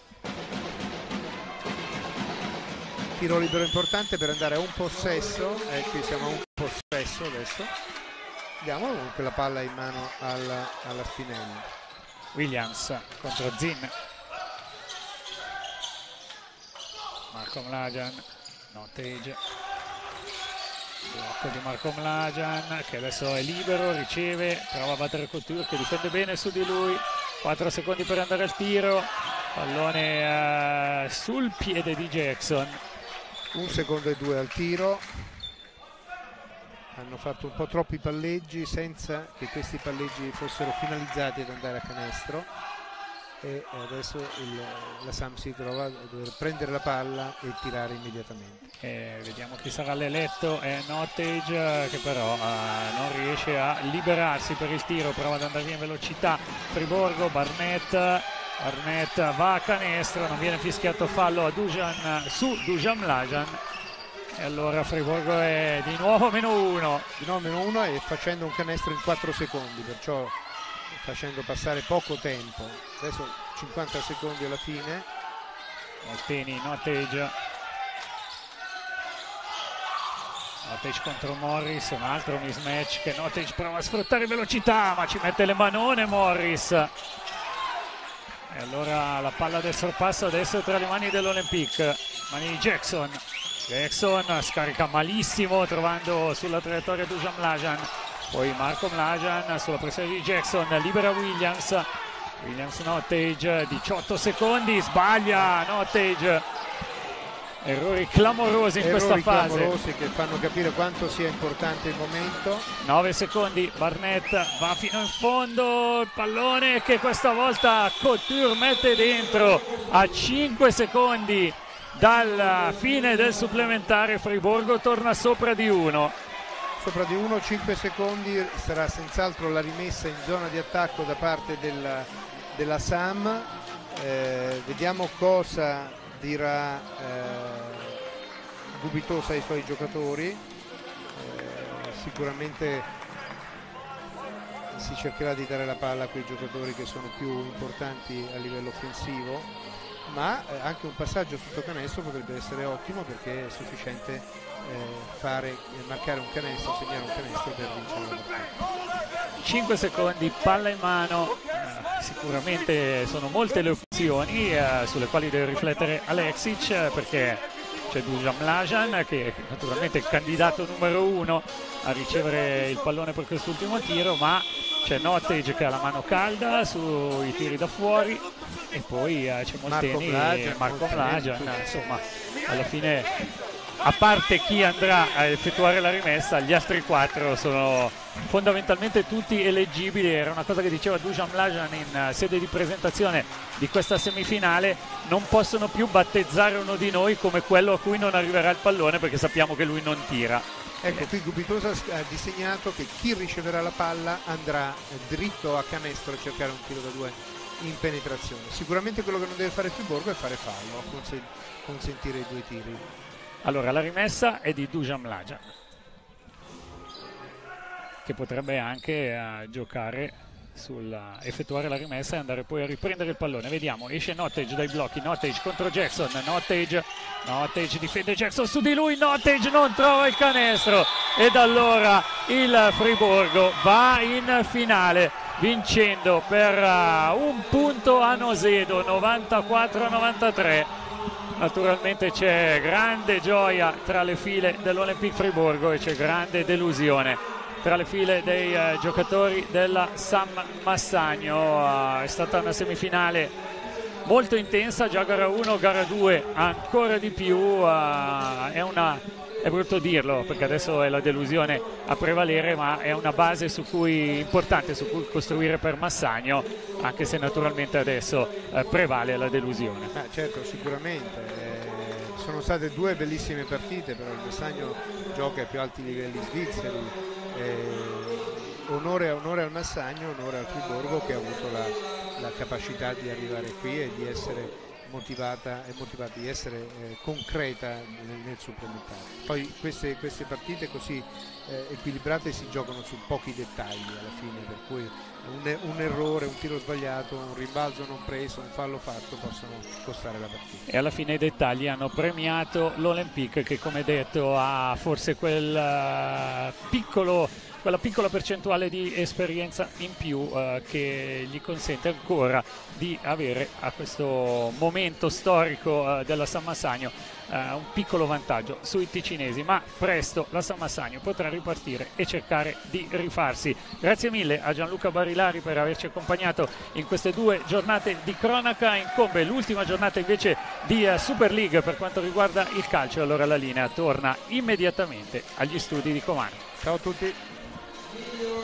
Tiro libero importante per andare a un possesso, e qui siamo a un possesso adesso. Diamo comunque la palla in mano alla, alla Spinelli. Williams contro Zin. Marco Mlajan, Nottage, blocco di Marco Mlajan che adesso è libero, riceve, prova a battere Couture che difende bene su di lui. Quattro secondi per andare al tiro, pallone uh, sul piede di Jackson. Un secondo e due al tiro. Hanno fatto un po' troppi palleggi senza che questi palleggi fossero finalizzati ad andare a canestro, e adesso il, la Sam si trova a dover prendere la palla e tirare immediatamente. E vediamo chi sarà l'eletto, è Nottage che però uh, non riesce a liberarsi per il tiro, prova ad andare via in velocità Friburgo. Barnett Barnett va a canestro, non viene fischiato fallo a Dusan, su Dusan Mlajan, e allora Friburgo è di nuovo meno uno. Di nuovo meno uno e facendo un canestro in quattro secondi, perciò facendo passare poco tempo. Adesso cinquanta secondi alla fine. Molteni, Nottage Nottage contro Morris, un altro mismatch che Nottage prova a sfruttare in velocità, ma ci mette le manone Morris. E allora la palla del sorpasso adesso è tra le mani dell'Olympique, mani di Jackson. Jackson scarica malissimo trovando sulla traiettoria Dusan Mlajan, poi Marco Mlajan sulla pressione di Jackson, libera Williams. Williams Nottage, diciotto secondi, sbaglia Nottage. Errori clamorosi in Errori questa fase. clamorosi che fanno capire quanto sia importante il momento. nove secondi, Barnett va fino in fondo, il pallone che questa volta Couture mette dentro a cinque secondi dalla fine del supplementare. Friburgo torna sopra di uno. sopra di uno, cinque secondi, sarà senz'altro la rimessa in zona di attacco da parte della, della Sam. Eh, vediamo cosa dirà eh, Gubitosa ai suoi giocatori. Eh, sicuramente si cercherà di dare la palla a quei giocatori che sono più importanti a livello offensivo, ma eh, anche un passaggio sotto canestro potrebbe essere ottimo, perché è sufficiente eh, fare, eh, marcare un canestro, segnare un canestro per vincere la partita. cinque secondi, palla in mano, eh, sicuramente sono molte le opzioni eh, sulle quali deve riflettere Aleksic, eh, perché c'è Dusan Mlajan che naturalmente è il candidato numero uno a ricevere il pallone per quest'ultimo tiro, ma c'è Nottage che ha la mano calda sui tiri da fuori, e poi eh, c'è Molteni e Marco Mlajan. Insomma, alla fine, a parte chi andrà a effettuare la rimessa, gli altri quattro sono fondamentalmente tutti eleggibili. Era una cosa che diceva Dusan Mlajan in sede di presentazione di questa semifinale: non possono più battezzare uno di noi come quello a cui non arriverà il pallone, perché sappiamo che lui non tira. Ecco, qui Gubitosa ha disegnato che chi riceverà la palla andrà dritto a canestro a cercare un tiro da due in penetrazione. Sicuramente quello che non deve fare Friburgo è fare fallo, consentire i due tiri. Allora, la rimessa è di Dusan Mlajan, che potrebbe anche uh, giocare sul uh, effettuare la rimessa e andare poi a riprendere il pallone. Vediamo, esce Nottage dai blocchi, Nottage contro Jackson, Nottage, Nottage difende Jackson su di lui, Nottage non trova il canestro, ed allora il Friburgo va in finale vincendo per uh, un punto a Nosedo, novantaquattro a novantatré. Naturalmente c'è grande gioia tra le file dell'Olympique Friburgo e c'è grande delusione tra le file dei uh, giocatori della San Massagno. Uh, è stata una semifinale molto intensa, già gara uno, gara due ancora di più. Uh, è una è brutto dirlo perché adesso è la delusione a prevalere, ma è una base su cui importante su cui costruire per Massagno, anche se naturalmente adesso uh, prevale la delusione. Ah, certo, sicuramente. Eh, sono state due bellissime partite, però il Massagno gioca ai più alti livelli svizzeri. Eh, onore, onore al Massagno, onore al Friburgo, che ha avuto la, la capacità di arrivare qui e di essere motivata, e motivata di essere eh, concreta nel, nel supplementare. Poi queste, queste partite così eh, equilibrate si giocano su pochi dettagli alla fine, per cui un, un errore, un tiro sbagliato, un rimbalzo non preso, un fallo fatto possono costare la partita. E alla fine i dettagli hanno premiato l'Olympique, che come detto ha forse quel uh, piccolo quella piccola percentuale di esperienza in più uh, che gli consente ancora di avere a questo momento storico uh, della San Massagno uh, un piccolo vantaggio sui ticinesi, ma presto la San Massagno potrà ripartire e cercare di rifarsi. Grazie mille a Gianluca Barilari per averci accompagnato in queste due giornate di cronaca. Incombe l'ultima giornata invece di uh, Super League per quanto riguarda il calcio. Allora la linea torna immediatamente agli studi di Comano. Ciao a tutti. Video